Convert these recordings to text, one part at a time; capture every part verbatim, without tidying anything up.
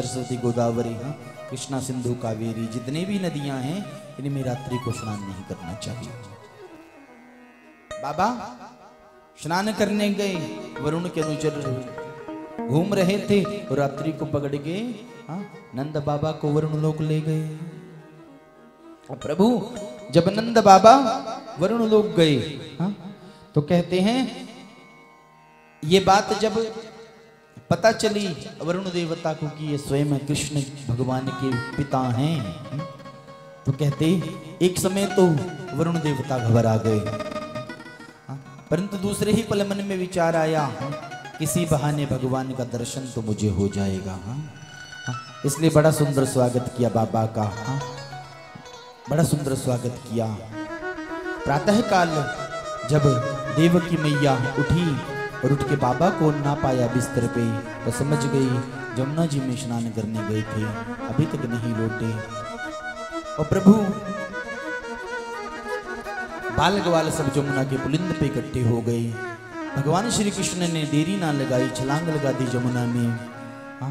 सरस्वती गोदावरी, हाँ कृष्णा सिंधु कावेरी, जितने भी नदियां हैं इनमें रात्रि को स्नान नहीं करना चाहिए। बाबा स्नान करने गए, वरुण के अनुचर घूम रहे थे और रात्रि को पकड़ के हाँ नंद बाबा को वरुण लोक ले गए। प्रभु जब नंद बाबा वरुण लोक गए हाँ तो कहते हैं ये बात जब पता चली वरुण देवता को कि ये स्वयं कृष्ण भगवान के पिता हैं, तो कहते एक समय तो वरुण देवता घबरा गए, परंतु दूसरे ही पल मन में विचार आया किसी बहाने भगवान का दर्शन तो मुझे हो जाएगा। हाँ इसलिए बड़ा सुंदर स्वागत किया बाबा का, हाँ बड़ा सुंदर स्वागत किया। प्रातः काल जब देवकी मैया उठी और उठ के बाबा को ना पाया बिस्तर पे, तो समझ गई जमुना जी में स्नान करने गए थे, अभी तक नहीं लौटे। और प्रभु बाल ग्वाल सब जमुना के पुलिंद पे इकट्ठे हो गए। भगवान श्री कृष्ण ने देरी ना लगाई, छलांग लगा दी जमुना में। हाँ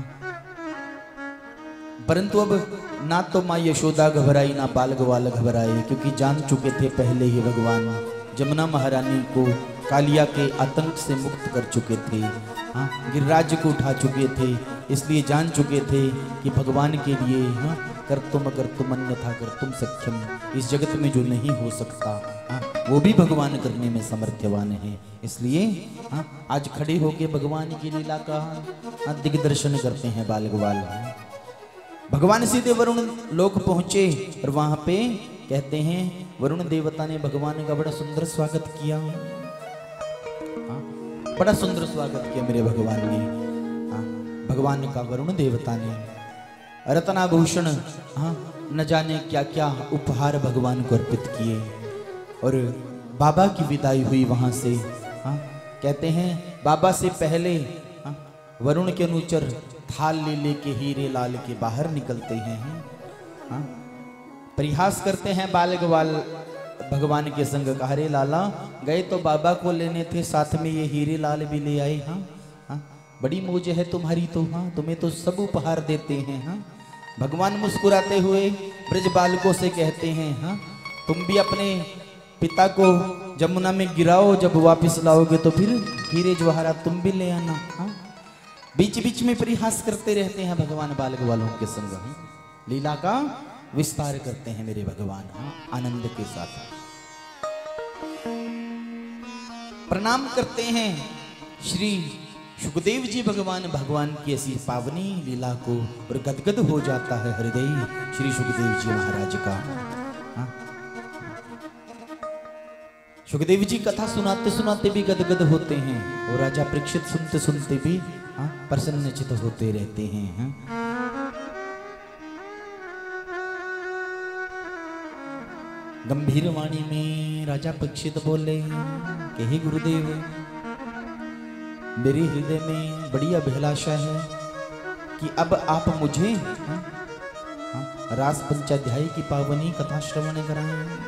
परंतु अब ना तो माँ यशोदा घबराई ना बाल ग्वाल घबराए, क्योंकि जान चुके थे पहले ही भगवान जमुना महारानी को कालिया के आतंक से मुक्त कर चुके थे। हाँ गिरिराज को उठा चुके थे, इसलिए जान चुके थे कि भगवान के लिए हाँ कर तुम कर तुम अन्यथा कर तुम सक्षम, इस जगत में जो नहीं हो सकता हाँ वो भी भगवान करने में समर्थवान है। इसलिए हाँ आज खड़े होके भगवान की लीला का हाँ दिग्दर्शन करते हैं बाल ग्वाल। भगवान सीधे वरुण लोक पहुंचे और वहां पे कहते हैं वरुण देवता ने भगवान का बड़ा सुंदर स्वागत किया। हाँ बड़ा सुंदर स्वागत किया मेरे भगवान ने। हाँ भगवान का वरुण देवता ने रत्नाभूषण हाँ न जाने क्या क्या उपहार भगवान को अर्पित किए। और बाबा की विदाई हुई वहां से। हाँ कहते हैं बाबा से पहले हाँ वरुण के अनुचर थाल ले लेके हीरे लाल के बाहर निकलते हैं। हाँ परिहास करते हैं बाल ग्वाल भगवान के संग, कहा रे लाला गए तो बाबा को लेने थे, साथ में ये हीरे लाल भी ले आए। हाँ हाँ बड़ी मौज है तुम्हारी तो, हाँ तुम्हें तो सब उपहार देते हैं। हाँ भगवान मुस्कुराते हुए ब्रज बालकों से कहते हैं हाँ तुम भी अपने पिता को जमुना में गिराओ, जब वापस लाओगे तो फिर हीरे जवाहरात तुम भी ले आना। हाँ बीच बीच में परिहास करते रहते हैं भगवान बाल ग्वालों के संग, लीला का विस्तार करते हैं मेरे भगवान हाँ आनंद के साथ। प्रणाम करते हैं श्री सुखदेव जी भगवान भगवान की ऐसी पावनी लीला को, और गदगद हो जाता है हृदय श्री सुखदेव जी महाराज का। हाँ सुखदेव जी कथा सुनाते सुनाते भी गदगद होते हैं, और राजा परीक्षित सुनते सुनते भी हाँ प्रसन्नचित होते रहते हैं। हाँ गंभीर वाणी में राजा परीक्षित बोले कि हे गुरुदेव, मेरे हृदय में बड़ी अभिलाषा है कि अब आप मुझे हाँ, हाँ, रास पंचाध्याय की पावनी कथा श्रवण कराएं।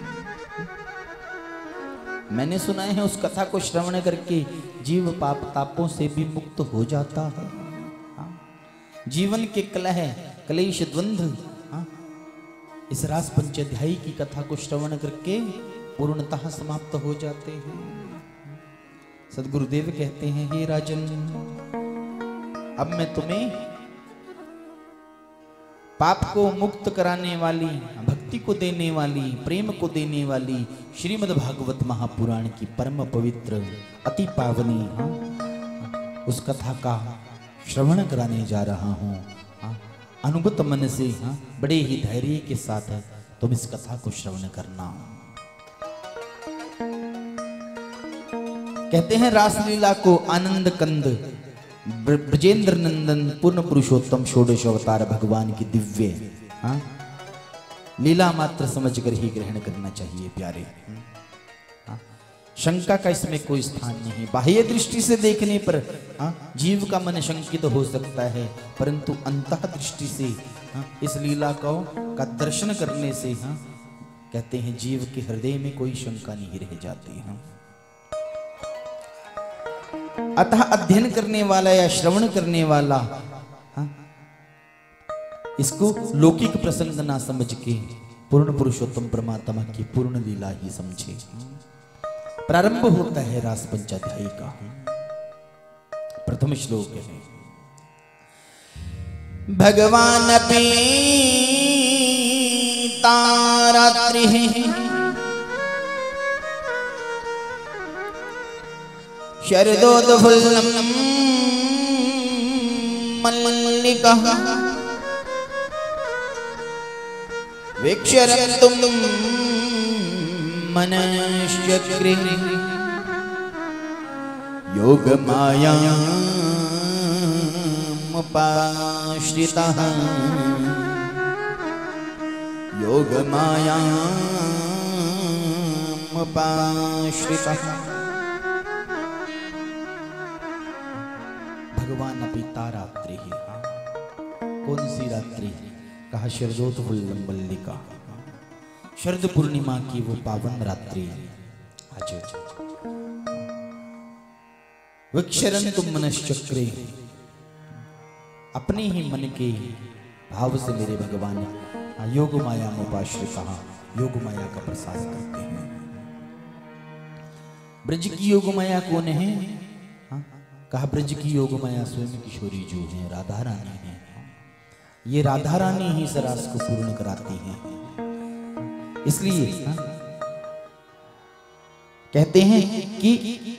मैंने सुना है उस कथा को श्रवण करके जीव पाप तापों से भी मुक्त हो जाता है। हाँ, जीवन के कलह क्लेश द्वंद्व हाँ, इस रास पंचाध्यायी की कथा को श्रवण करके पूर्णतः समाप्त हो जाते हैं। सदगुरुदेव कहते हैं हे राजन, अब मैं तुम्हें पाप को मुक्त कराने वाली, भक्ति को देने वाली, प्रेम को देने वाली श्रीमद् भागवत महापुराण की परम पवित्र अति पावनी हाँ, उस कथा का श्रवण कराने जा रहा हूँ। हाँ, अनुगत मन से हाँ, बड़े ही धैर्य के साथ तुम इस कथा को श्रवण करना। कहते हैं रासलीला को आनंद कंद ब्रजेंद्र नंदन पूर्ण पुरुषोत्तम षोडश अवतार भगवान की दिव्य हाँ, लीला मात्र समझकर ही ग्रहण करना चाहिए प्यारे। हाँ, शंका का इसमें कोई स्थान नहीं। बाह्य दृष्टि से देखने पर हाँ, जीव का मन शंकित हो सकता है, परंतु अंतः दृष्टि से हाँ, इस लीला को का दर्शन करने से हाँ, कहते हैं जीव के हृदय में कोई शंका नहीं रह जाती। हाँ, अतः अध्ययन करने वाला या श्रवण करने वाला हाँ, इसको लौकिक प्रसंग ना समझ के पूर्ण पुरुषोत्तम परमात्मा की पूर्ण लीला ही समझे। प्रारंभ होता है रास पंचाध्यायी का। प्रथम श्लोक है, भगवान पीता रात्रि शरदोदफुल्लम मल्लिका वीक्षरन्तुं मनश्चक्रे योगमायामुपाश्रितः योगमायामुपाश्रितः। भगवान पिता रात्रि, कौन सी रात्रि? कहा शरदोत्फुल्लम मल्लिका, शरद पूर्णिमा की वो पावन रात्रि। आज वीक्षरन्तुं मनश्चक्रे, अपने ही मन के भाव से मेरे भगवान योग माया मुपाश्रितः, योग माया का प्रसाद करते हैं। ब्रज की योग माया कौन है? हाँ? कहा ब्रज की योग माया स्वयं किशोरी जो है, राधा रानी है। ये राधा रानी ही इस रास को पूर्ण कराती हैं। इसलिए हाँ? कहते हैं कि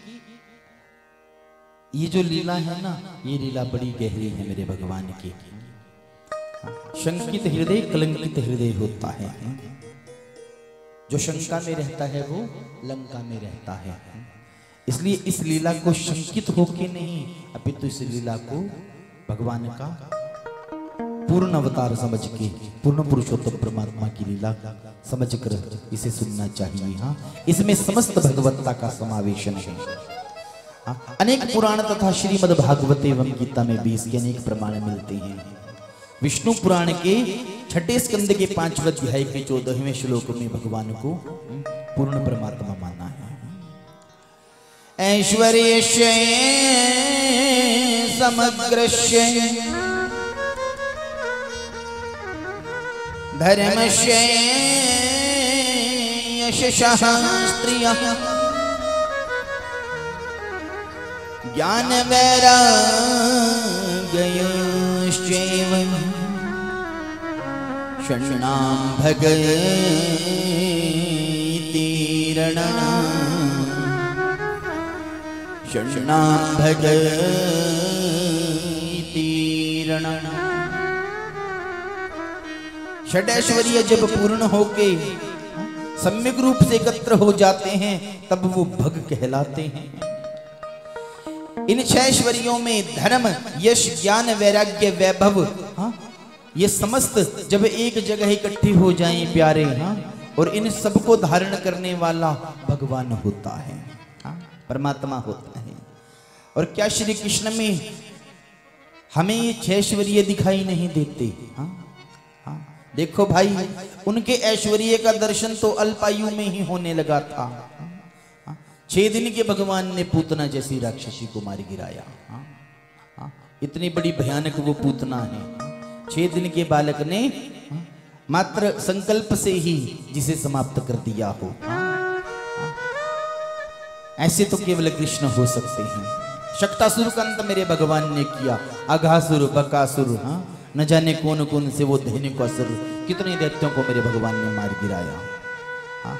ये जो लीला है ना, ये लीला बड़ी गहरी है मेरे भगवान की। शंकित हृदय कलंकित हृदय होता है। जो शंका में रहता है वो लंका में रहता है। इसलिए इस लीला को शंकित होके नहीं, अपितु इस लीला को भगवान का पूर्ण अवतार समझ के, पूर्ण पुरुषोत्तम परमात्मा की लीला समझकर इसे सुनना चाहिए। हाँ, इसमें समस्त भगवत्ता का समावेशन है। हाँ? अनेक पुराण तथा श्रीमद् भागवत एवं गीता में भी इसके अनेक प्रमाण मिलते हैं। विष्णु पुराण के छठे स्कंद के पांचवें अध्याय के चौदहवें श्लोक में भगवान को पूर्ण परमात्मा माना है। ऐश्वर्यस्य समग्रस्य धर्मस्य यशः स्त्रियः ज्ञान वैराग्यश्चैव षण्णां भगैतीरणा षण्णां भगैतीरणा। षडैश्वर्य जब पूर्ण होके सम्यक रूप से एकत्र हो जाते हैं तब वो भग कहलाते हैं। इन छह ऐश्वर्यों में धर्म, यश, ज्ञान, वैराग्य, वैभव, हाँ, ये समस्त जब एक जगह इकट्ठी हो जाएं प्यारे, हाँ, और इन सबको धारण करने वाला भगवान होता है, हाँ, परमात्मा होता है। और क्या श्री कृष्ण में हमें ये छह ऐश्वर्य दिखाई नहीं देते? हाँ, हाँ, देखो भाई, उनके ऐश्वर्य का दर्शन तो अल्पायु में ही होने लगा था। छह दिन के भगवान ने पूतना जैसी राक्षसी को मार गिराया। हाँ, हाँ, इतनी बड़ी भयानक वो पूतना है। छह दिन के बालक ने हाँ, मात्र संकल्प से ही जिसे समाप्त कर दिया हो। हाँ, हाँ, ऐसे तो केवल कृष्ण हो सकते हैं। शक्तासुर का अंत मेरे भगवान ने किया। अघासुर, बकासुर, हाँ, न जाने कौन कौन से वो धैनुकासुर, कितने दैत्यों को मेरे भगवान ने मार गिराया। हाँ,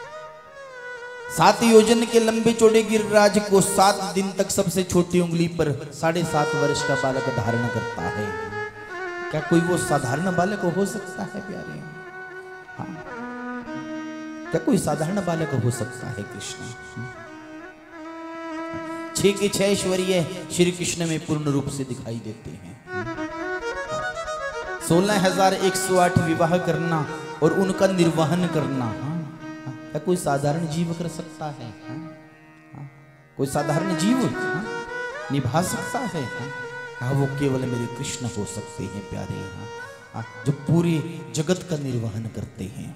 सात योजन के लंबे चौड़े गिरिराज को सात दिन तक सबसे छोटी उंगली पर साढ़े सात वर्ष का बालक धारण करता है। क्या कोई वो साधारण बालक हो सकता है प्यारे? हाँ, क्या कोई साधारण बालक हो सकता है? कृष्ण छह के छह ऐश्वर्य श्री कृष्ण में पूर्ण रूप से दिखाई देते हैं। सोलह हजार एक सौ आठ विवाह करना और उनका निर्वहन करना, हाँ, क्या कोई साधारण जीव कर सकता है? हाँ? हाँ? कोई साधारण जीव हाँ? निभा सकता है? हाँ? हाँ, वो केवल मेरे कृष्ण हो सकते हैं प्यारे, हाँ? हाँ? जो पूरे जगत का निर्वहन करते हैं।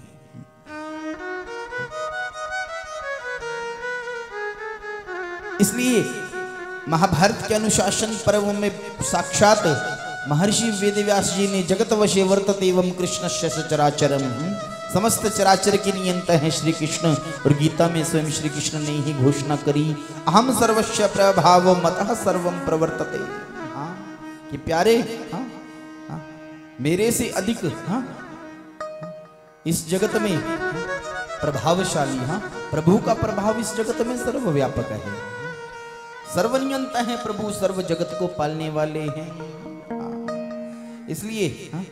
इसलिए महाभारत के अनुशासन पर्व में साक्षात महर्षि वेदव्यास जी ने जगत वशे वर्तते एवं कृष्णस्य सचराचरम, समस्त चराचर के नियंता है श्री कृष्ण। और गीता में स्वयं श्री कृष्ण ने ही घोषणा करी, अहम सर्वस्य प्रभाव मतः सर्वम प्रवर्तते। हाँ, कि प्यारे, हाँ, हाँ, मेरे से अधिक, हाँ, इस जगत में प्रभावशाली, हाँ, प्रभु का प्रभाव इस जगत में सर्वव्यापक है, सर्वनियंता है प्रभु, सर्व जगत को पालने वाले हैं। हाँ, इसलिए हाँ,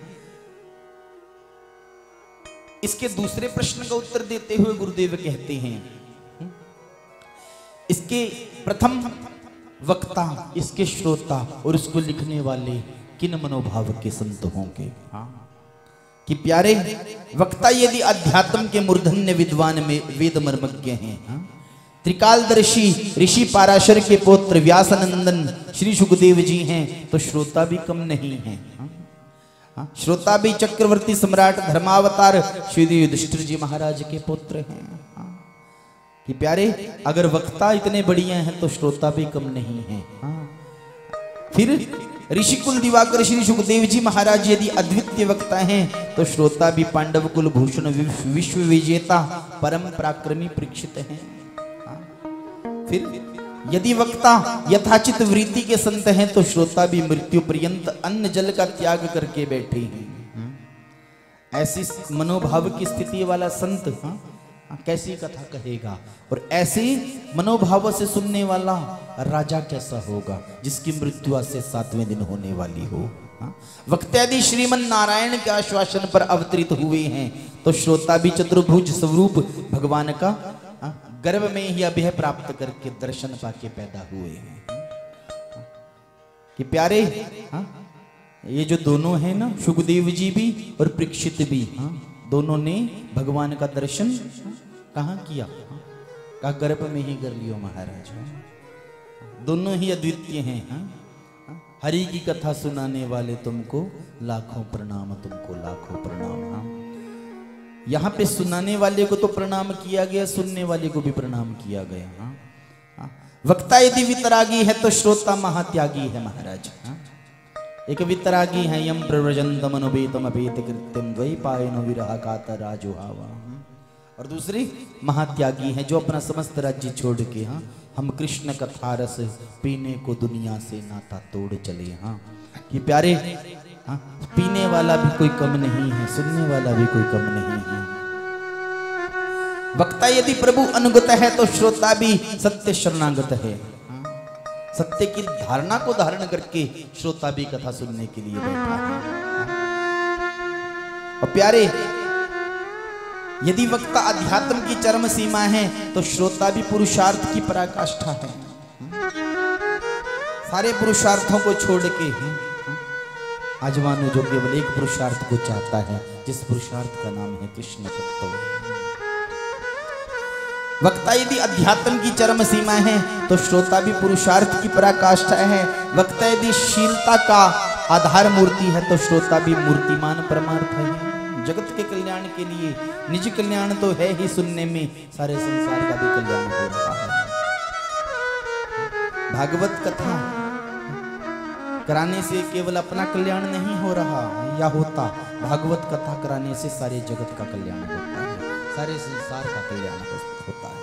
इसके दूसरे प्रश्न का उत्तर देते हुए गुरुदेव कहते हैं, इसके प्रथम वक्ता, इसके श्रोता और इसको लिखने वाले किन मनोभाव के संत होंगे। हाँ, कि प्यारे वक्ता यदि अध्यात्म के मूर्धन्य विद्वान में वेद मर्मज्ञ हैं, हाँ, त्रिकालदर्शी ऋषि पाराशर के पुत्र व्यासनंदन श्री सुखदेव जी हैं, तो श्रोता भी कम नहीं है। श्रोता भी चक्रवर्ती सम्राट धर्मावतार श्री युधिष्ठिर जी महाराज के पुत्र हैं। कि प्यारे अगर वक्ता इतने बढ़िया हैं तो श्रोता भी कम नहीं है। फिर ऋषिकुल दिवाकर श्री सुखदेव जी महाराज यदि अद्वितीय वक्ता हैं तो श्रोता भी पांडव कुल भूषण विश्व विजेता परम पराक्रमी परीक्षित हैं। फिर यदि वक्ता यथाचित वृत्ति के संत हैं तो श्रोता भी मृत्यु पर्यंत अन्न जल का त्याग करके बैठे हैं। ऐसी मनोभाव की स्थिति वाला संत हाँ, कैसी कथा कहेगा, और ऐसे मनोभाव से सुनने वाला राजा कैसा होगा जिसकी मृत्यु आज से सातवें दिन होने वाली हो। हाँ? वक्त्यादि श्रीमन नारायण के आश्वासन पर अवतरित हुए हैं तो श्रोता भी चतुर्भुज स्वरूप भगवान का गर्भ में ही अभय प्राप्त करके दर्शन पाके पैदा हुए हैं। कि प्यारे हाँ, ये जो दोनों हैं ना, सुखदेव जी भी और परीक्षित भी, हाँ, दोनों ने भगवान का दर्शन कहाँ किया, हाँ, कहा गर्भ में ही कर लियो महाराज। दोनों ही अद्वितीय हैं। हाँ, हरि की कथा सुनाने वाले तुमको लाखों प्रणाम, तुमको लाखों प्रणाम। हाँ, यहाँ पे सुनाने वाले को तो प्रणाम किया गया, सुनने वाले को भी प्रणाम किया गया। हाँ? हाँ? वक्ता यदि वितरागी है तो श्रोता महात्यागी है महाराज। हाँ? एक वितरागी है यम प्रव्रजंतम अनुपेतम अपेत कृत्यम द्वैपायनो विरह कातर राजुहावा, और दूसरी महात्यागी है जो अपना समस्त राज्य छोड़ के हाँ हम कृष्ण कथा रस पीने को दुनिया से नाता तोड़ चले। हाँ, कि प्यारे हाँ, पीने वाला भी कोई कम नहीं है, सुनने वाला भी कोई कम नहीं है। वक्ता यदि प्रभु अनुगत है तो श्रोता भी सत्य शरणागत है। सत्य की धारणा को धारण करके श्रोता भी कथा सुनने के लिए बैठा है। और प्यारे यदि वक्ता अध्यात्म की चरम सीमा है तो श्रोता भी पुरुषार्थ की पराकाष्ठा है। सारे पुरुषार्थों को छोड़ के आज मानो जो केवल एक पुरुषार्थ को चाहता है, जिस पुरुषार्थ का नाम है कृष्ण तत्व। वक्ता यदि अध्यात्म की चरम सीमा है तो श्रोता भी पुरुषार्थ की पराकाष्ठा है। वक्ता यदि शीलता का आधार मूर्ति है तो श्रोता भी मूर्तिमान परमार्थ है। जगत के कल्याण के लिए निज कल्याण तो है ही, सुनने में सारे संसार का भी कल्याण हो रहा है। भागवत कथा कराने से केवल अपना कल्याण नहीं हो रहा या होता, भागवत कथा कराने से सारे जगत का कल्याण होता है, सारे संसार का कल्याण होता है।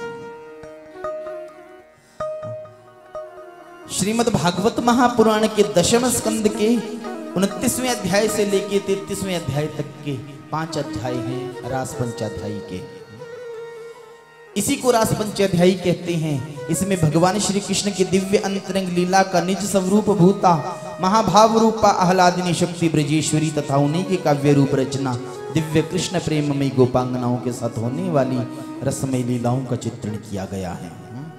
श्रीमद् भागवत महापुराण के दशम स्कंद के उनतीसवें अध्याय से लेके तैतीसवें अध्याय तक के पांच अध्याय हैं रास पंचाध्यायी के। इसी को रास पंचाध्यायी कहते हैं। इसमें भगवान श्री कृष्ण की दिव्य अंतरंग लीला का निज स्वरूप भूता महाभाव रूपा आह्लादिनी शक्ति ब्रजेश्वरी तथा उन्हीं के काव्य रूप रचना दिव्य कृष्ण प्रेममयी गोपांगनाओं के साथ होने वाली रसमयी लीलाओं का चित्रण किया गया है।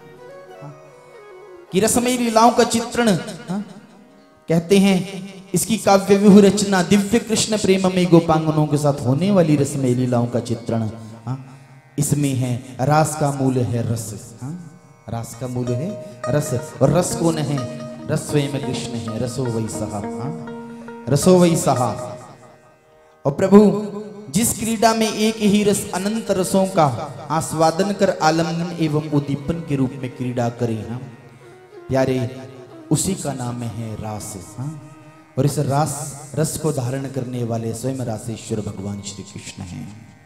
कि रसमयी लीलाओं का चित्रण कहते हैं इसकी काव्य व्यूह रचना दिव्य कृष्ण प्रेममयी गोपांगनों के साथ होने वाली रसमयी लीलाओं का चित्रण इसमें है। रास का मूल है रस। हाँ? रास का मूल है रस, और रस कौन है? रस स्वयं कृष्ण है। रसो वही सहा, हाँ? रसो वही सहा। और प्रभु जिस क्रीड़ा में एक ही रस अनंत रसों का आस्वादन कर आलम्बन एवं उद्दीपन के रूप में क्रीड़ा करे, हाँ? प्यारे उसी का नाम है रास। हाँ? और इस रास रस को धारण करने वाले स्वयं रासेश्वर भगवान श्री कृष्ण हैं।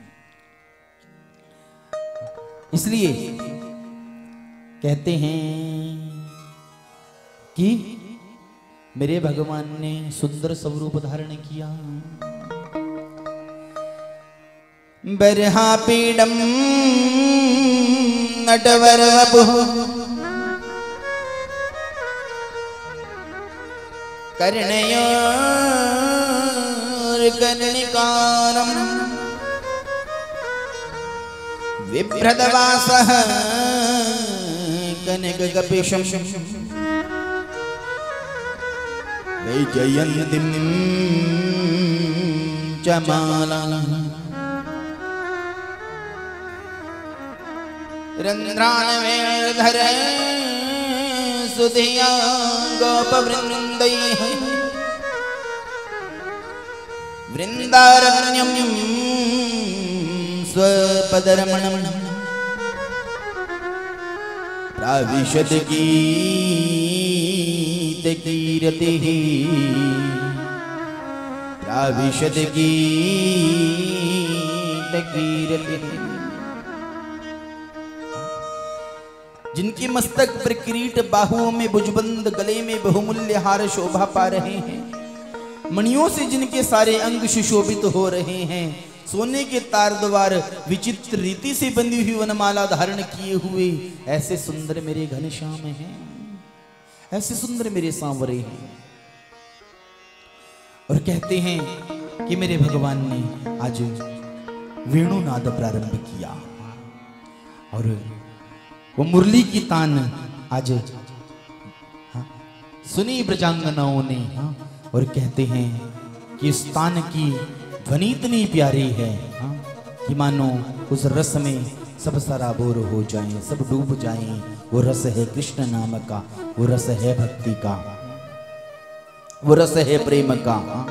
इसलिए कहते हैं कि मेरे भगवान ने सुंदर स्वरूप धारण किया। बरहा पीडम नटवर वपुः कर्णयोर्कर्णिकारम् बिभ्रतवासः कनककपिशं वैजयन्तीं च मालाम् रंध्रानवेधर सुधिया गोपवृंदैः वृंदारण्यं स्वपदरमणं प्राविशद गीतकीरतिः प्राविशद गीतकीरतिः। जिनके मस्तक पर किरीट, बाहुओं में भुजबंद, गले में बहुमूल्य हार शोभा पा रहे हैं, मणियों से जिनके सारे अंग सुशोभित हो रहे हैं, सोने के तार द्वार विचित्र रीति से बंधी हुई वनमाला धारण किए हुए ऐसे सुंदर मेरे घनश्याम हैं, ऐसे सुंदर मेरे सांवरे हैं। और कहते हैं कि मेरे भगवान ने आज वेणुनाद प्रारंभ किया और वो मुरली की तान आज हाँ, सुनी ब्रजांगनाओं ने। हाँ, और कहते हैं कि इस तान की ध्वनि इतनी प्यारी है हाँ, कि मानो उस रस में सब सराबोर हो जाएं, सब डूब जाएं। वो रस है कृष्ण नाम का, वो रस है भक्ति का, वो रस है प्रेम का। हाँ।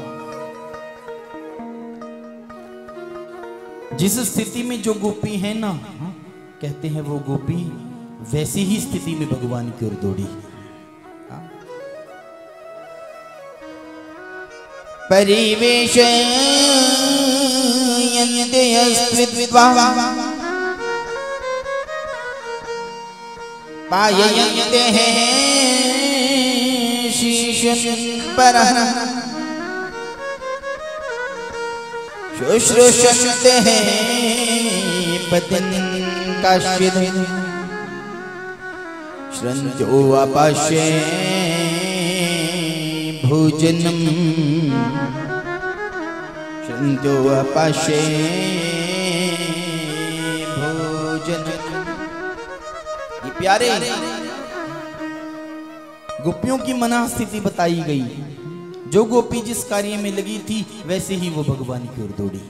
जिस स्थिति में जो गोपी है ना हाँ, कहते हैं वो गोपी वैसी ही स्थिति में भगवान की ओर दौड़ी। परिवेश पाययन्ते शीशं परः शुश्रूषन्ते पतिं काश्चित् श्रन्तो अपाश्ये भोजनं श्रन्तो अपाश्ये भोजनं। ये प्यारे गोपियों की मना स्थिति बताई गई। जो गोपी जिस कार्य में लगी थी वैसे ही वो भगवान की ओर दौड़ी,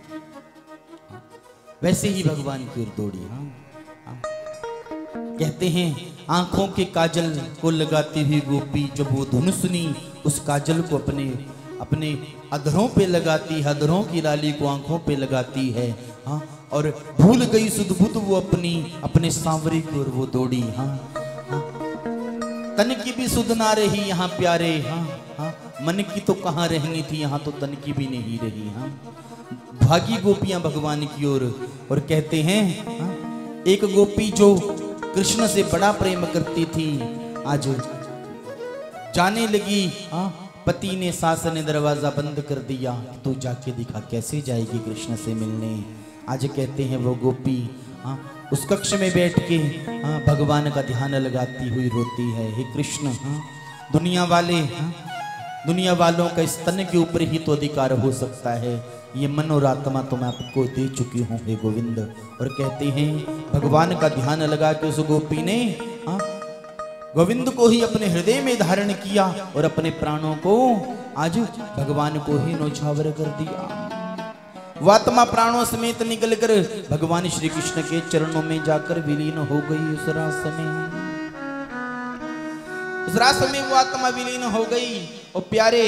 वैसे ही भगवान की ओर दौड़ी। हाँ, हाँ। कहते हैं आंखों के काजल को लगाती हुई गोपी जब वो धुन सुनी, उस काजल को अपने अपने अधरों पे लगाती, अधरों की लाली को आंखों पे लगाती है। हाँ, और भूल गई सुध-बुध वो अपनी अपने सांवरे की ओर वो दौड़ी। हाँ, हाँ। तन की भी सुध ना रही यहाँ प्यारे। हाँ, हाँ। मन की तो कहाँ रहनी थी, यहाँ तो तन की भी नहीं रही। हाँ, भागी गोपियां भगवान की ओर। और, और कहते हैं हाँ, एक गोपी जो कृष्ण से बड़ा प्रेम करती थी आज जाने लगी। हाँ, पति ने सास ने दरवाजा बंद कर दिया, तो जाके दिखा कैसे जाएगी कृष्ण से मिलने। आज कहते हैं वो गोपी हाँ, उस कक्ष में बैठ के हाँ, भगवान का ध्यान लगाती हुई रोती है, हे कृष्ण हाँ, दुनिया वाले हाँ, दुनिया वालों का इस तन के ऊपर ही तो अधिकार हो सकता है, ये मन और आत्मा तो मैं आपको दे चुकी हूँ हे गोविंद। और कहते हैं भगवान का ध्यान लगा के उस गोपी ने हाँ, गोविंद को ही अपने हृदय में धारण किया और अपने प्राणों को आज भगवान को ही नौछावर कर दिया। वो आत्मा प्राणों समेत निकलकर भगवान श्री कृष्ण के चरणों में जाकर विलीन हो गई। उस रास में उस रास में वो आत्मा विलीन हो गई। और प्यारे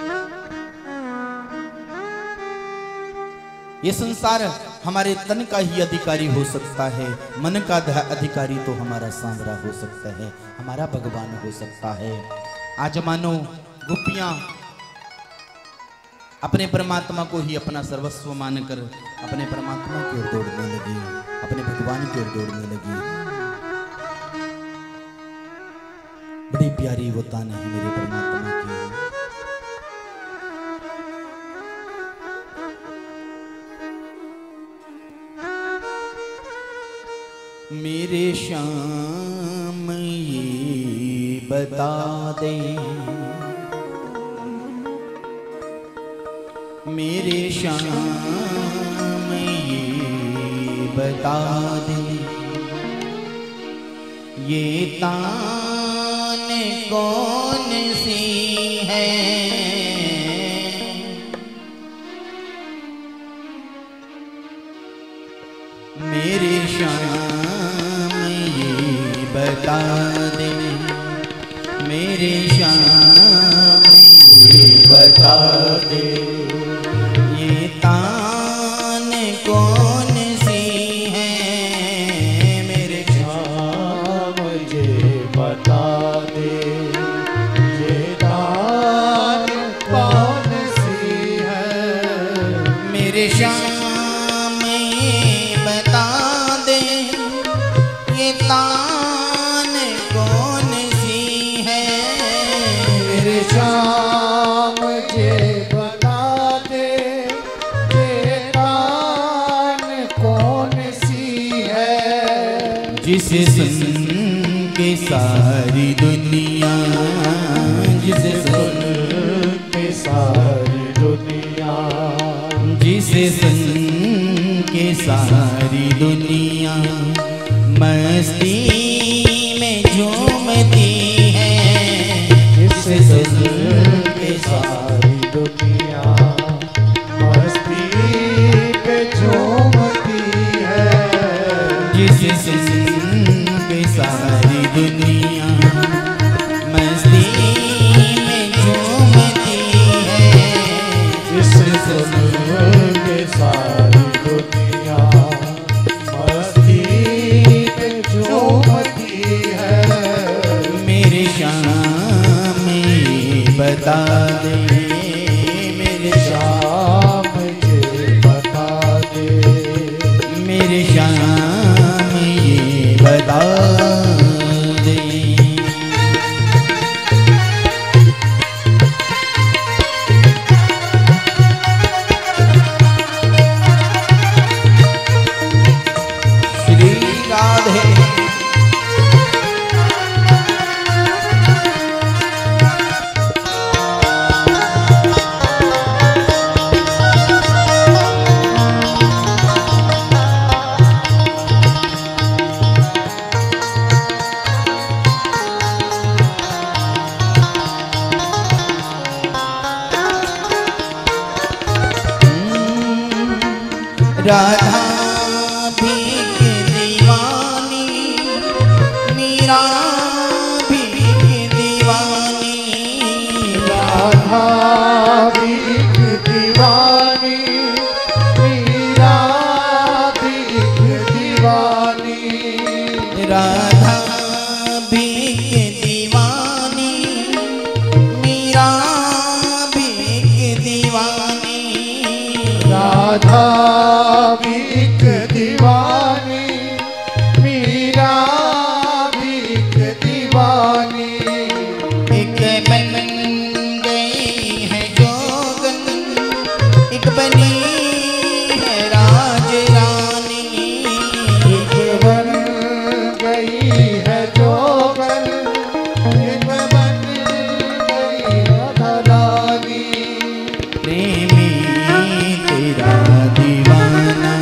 ये संसार हमारे तन का ही अधिकारी हो सकता है, मन का अधिकारी तो हमारा सांवरा हो सकता है, हमारा भगवान हो सकता है। आज मानो गोपियां अपने परमात्मा को ही अपना सर्वस्व मानकर अपने परमात्मा की ओर दौड़ने लगी, अपने भगवान की ओर दौड़ने लगी। बड़ी प्यारी वो तान है मेरे परमात्मा की। मेरे श्याम ये बता दे, मेरे श्याम ये बता दे, ये तान कौन सी है, मेरे श्याम ये बता दे, मेरे श्याम ये बता दे, ये तान कौन सी है, मेरे श्याम ये बता दे, ये तान कौन सी है, मेरे श्याम ये बता दे, ये तान कौन सी है, मेरे श्याम ये बता दे, ये तान कौन सी है, जिसे सुन के सारी दुनिया, जिसे सुन के सारी दुनिया, जिसे सुन के सारी दुनिया मस्ती में झूमती है, जिसे सुन के सारी दुनिया मस्ती पे झूमती है, जिसे सुन के सारी दुनिया मस्ती में झूमती है, जिसे सुन के सारी दुनिया मस्ती पे झूमती है, मेरे श्याम ये बता दे, मेरे श्याम शाम ये बता दे, मेरे श्याम ये बता दे। श्री राधे राधा भीख दीवानी, मीरा भीख दीवानी, राधा भीख दीवानी, मीरा भीख दीवानी, राधा भीख दीवानी, मीरा भीख दीवानी, राधा भीख दीवानी, मीरा भीख दीवानी, एक बन गई है जोगन, एक बनी है राज रानी, एक बन गई है जोगन, एक बन गई राधा रानी, प्रेमी तेरा दीवाना,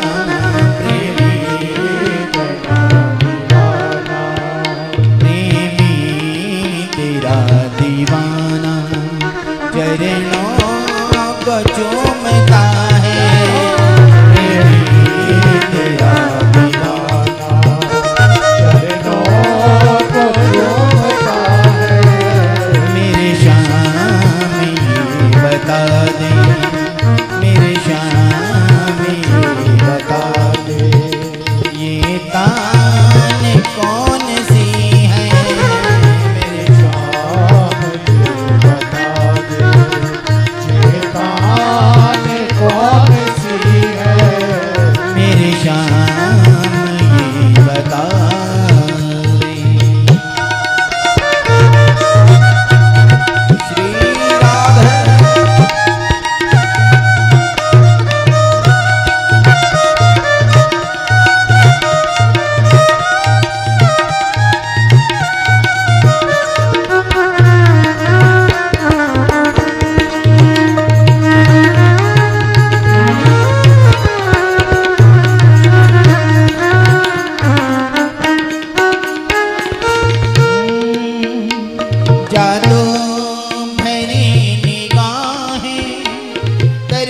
प्रेमी तेरा दीवाना, प्रेमी तेरा दीवाना, चरणों को चूमता है, प्रेमी तेरा दीवाना, चरणों को चूमता है, मेरे श्याम ये बता दे, मेरे श्याम ये बता दे, ये तान कौन सी है, मेरे श्याम ये बता दे, ये तान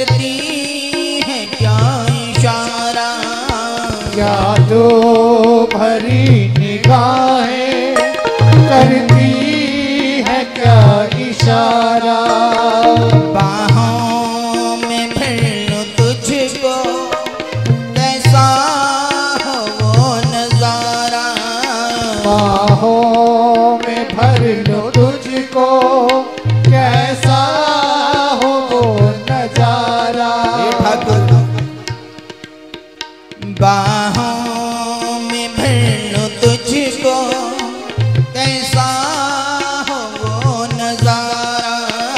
करती है क्या इशारा, यादो भरी निगाहें करती है क्या इशारा, बाहों में भर लूं तुझको कैसा हो वो नजारा, बाहों में भर लो तुझको कैसा हो वो नजारा, बाहों में भर लूं तुझको कैसा हो वो नजारा,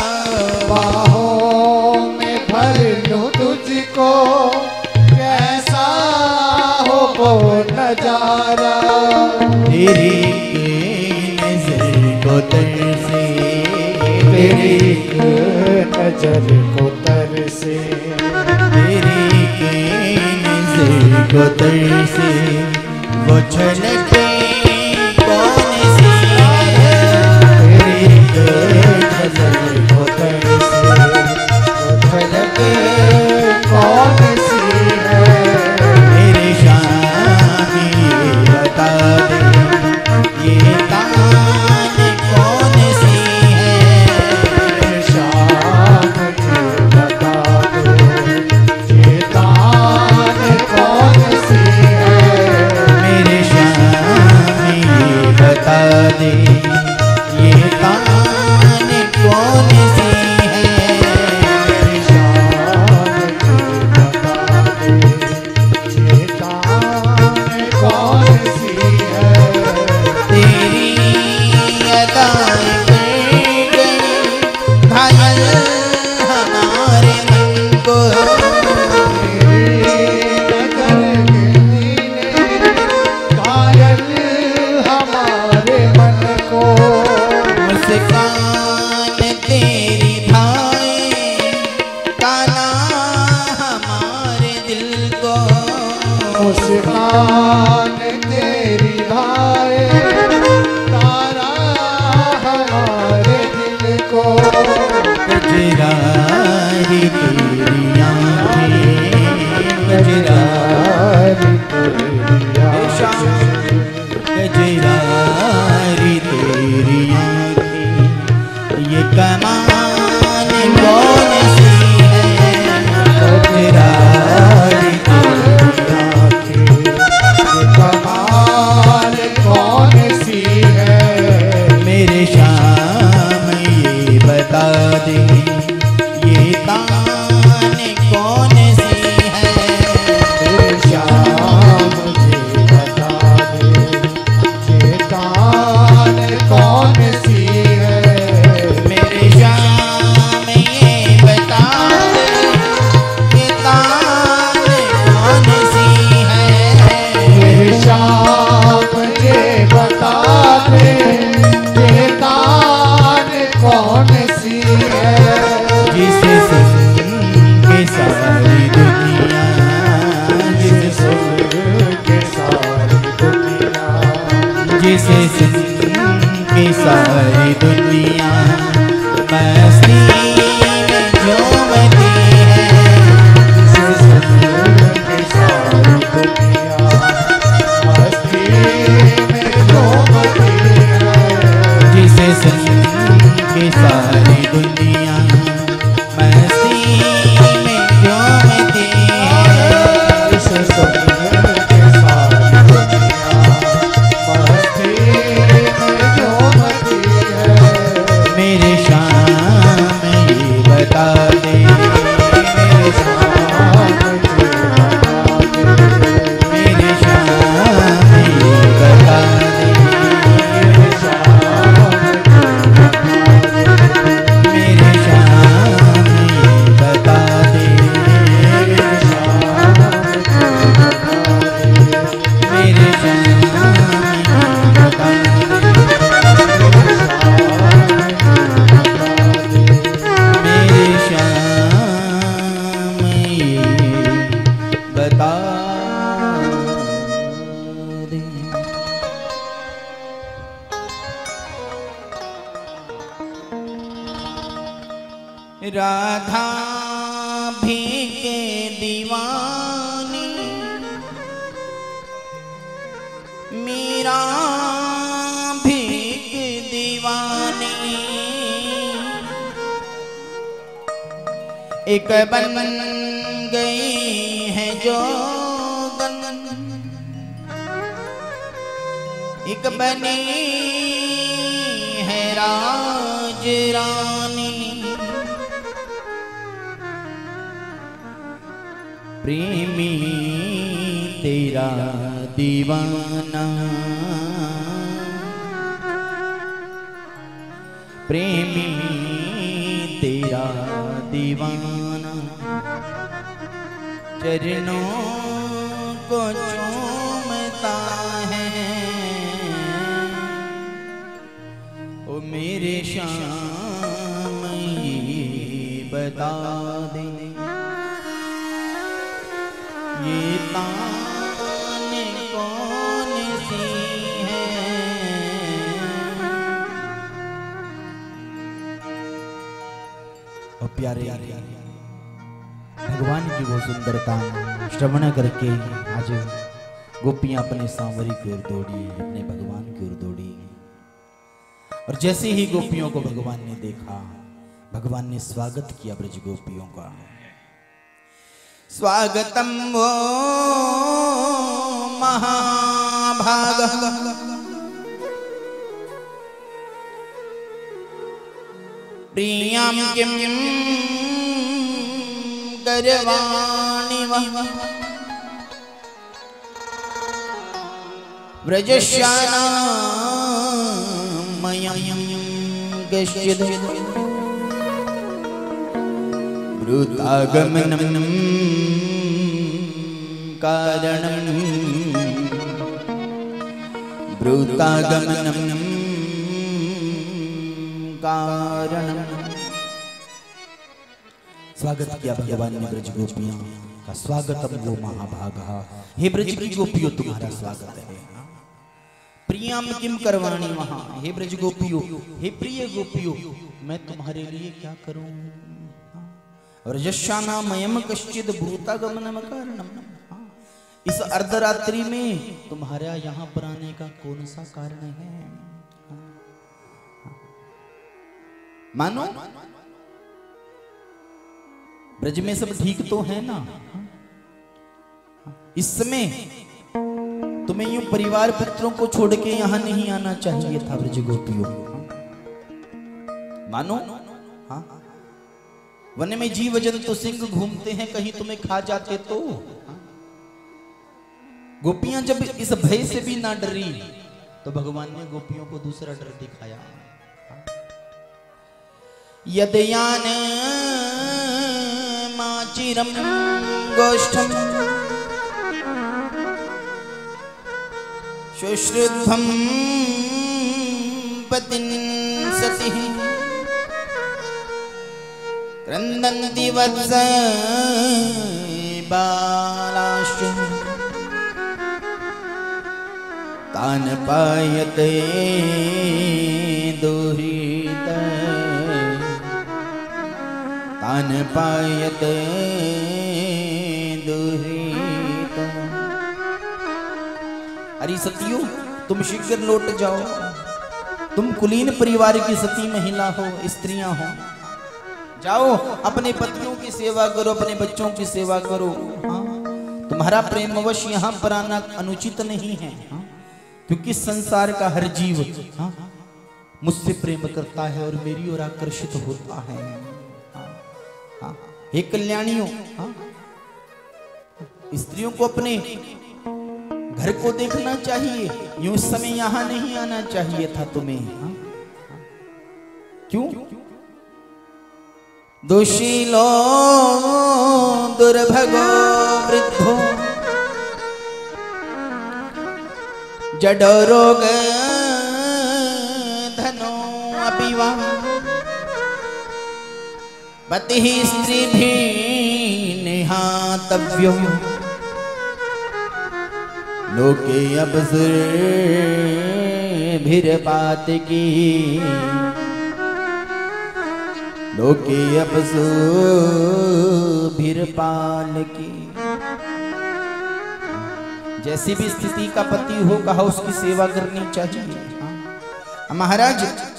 बाहों में भर लो तुझको कैसा हो वो नजारा, तेरी नजर को तरसे, तेरी नजर को तरसे, तेरी नजर को तरसे वो छलके कौन सी है, तेरी नजर को तरसे वो झलके कौन सी है, मेरे शाम ये बता दे ये तान कौन सी है, शाम के बता दो ये तान कौन सी है, मेरे शाम ये बता दे ये तान कौन सी है, शाम के बता दो ये तान कौन सी है, तेरी अदाएं कर गई घायल हमारे मन को, मुस्कान तेरी भाई काना हमारे दिल को, मुस्कान तेरी भाई तारा हमारे दिल को, गजरारी तेरी आँखें, गजरारी गजरारी तेरी आँखें, ये कमान कौन सी है, गजरारी तेरी आँखें, कमाल कौन सी है, मेरे शाम ये बता दे ये तान कौन सी है, तेरे शाम मुझे बता दे ये तान कौन सी है, मेरे शाम ये बता दे ये तान कौन सी है, मेरे शाम मुझे बता दे ये तान कौन सी है, जिसे सुन के सारी दुनिया, जिसे सुन के सारी दुनिया, जिसे सुन के सारी दुनिया मस्ती में झूमती है, जिसे सुन के सारी दुनिया मस्ती में झूमती है, जिसे सुन के सारी दुनिया मस्ती में झूमती है, जिसे सुन के सारी दुनिया मस्ती में झूमती है, मेरे के दीवानी मीरा भी के दीवानी एक बन गई है जोगन एक बनी है राज रानी प्रेमी तेरा दीवाना प्रेमी तेरा दीवाना चरणों को चूमता है ओ मेरे श्याम ये बता दे ये तान कौन सी है और प्यारे भगवान की वो सुंदरता श्रवण करके आज गोपियां अपने सांवरी की ओर दौड़ी अपने भगवान की ओर दौड़ी और जैसे ही गोपियों को भगवान ने देखा भगवान ने स्वागत किया ब्रज गोपियों का स्वागतम वो महाभाग प्रियम किम करवाणि व्रजश्याना मयं गश्यद ब्रूतागमनं कारणं ब्रूतागमनं कारणं स्वागत किया भगवान ने ब्रज गोपियों का स्वागतम वो महाभागा हे ब्रज की गोपियों तुम्हारा स्वागत है प्रियम किम करवाणी वहां हे ब्रज गोपियों हे प्रिय गोपियों मैं तुम्हारे लिए क्या करूं व्रजश्याना मयम कश्चिद भूतागमनम कारणम इस अर्धरात्रि में तुम्हारा यहाँ पर आने का कौन सा कारण है मानो ब्रज में सब ठीक तो है ना इस समय तुम्हें यूं परिवार पुत्रों को छोड़ के यहां नहीं आना चाहिए था ब्रज गोपियों मानो हाँ वन में जीव जंतु सिंह घूमते हैं कहीं तुम्हें खा जाते तो गोपियां जब इस भय से भी ना डरी तो भगवान ने गोपियों को दूसरा डर दिखाया यदयान माचिरम गोष्ठम शुश्रुध्वम पतिं सति क्रंदन्ति वत्स बालाश्च तान पायते दुहित तान पायते दुहित अरे सतियों तुम शीघ्र लौट जाओ तुम कुलीन परिवार की सती महिला हो स्त्रियां हो जाओ अपने पतियों की सेवा करो अपने बच्चों की सेवा करो हाँ? तुम्हारा प्रेमवश यहाँ पर आना अनुचित नहीं है हाँ? क्योंकि संसार का हर जीव हाँ? मुझसे प्रेम करता है और मेरी ओर आकर्षित होता है हाँ? हाँ? हे कल्याणियों हाँ? स्त्रियों को अपने घर को देखना चाहिए यूं इस समय यहाँ नहीं आना चाहिए था तुम्हें हाँ? क्यों दोषीलो दुर्भगो वृद्धो जडो रोग धनो अपिवा पति स्त्री भी निहातव्यो लोके अबसुर भीरपात की लोके अपसो भीरपाल की। जैसी भी स्थिति का पति हो, कहा उसकी सेवा करनी चाहिए। महाराज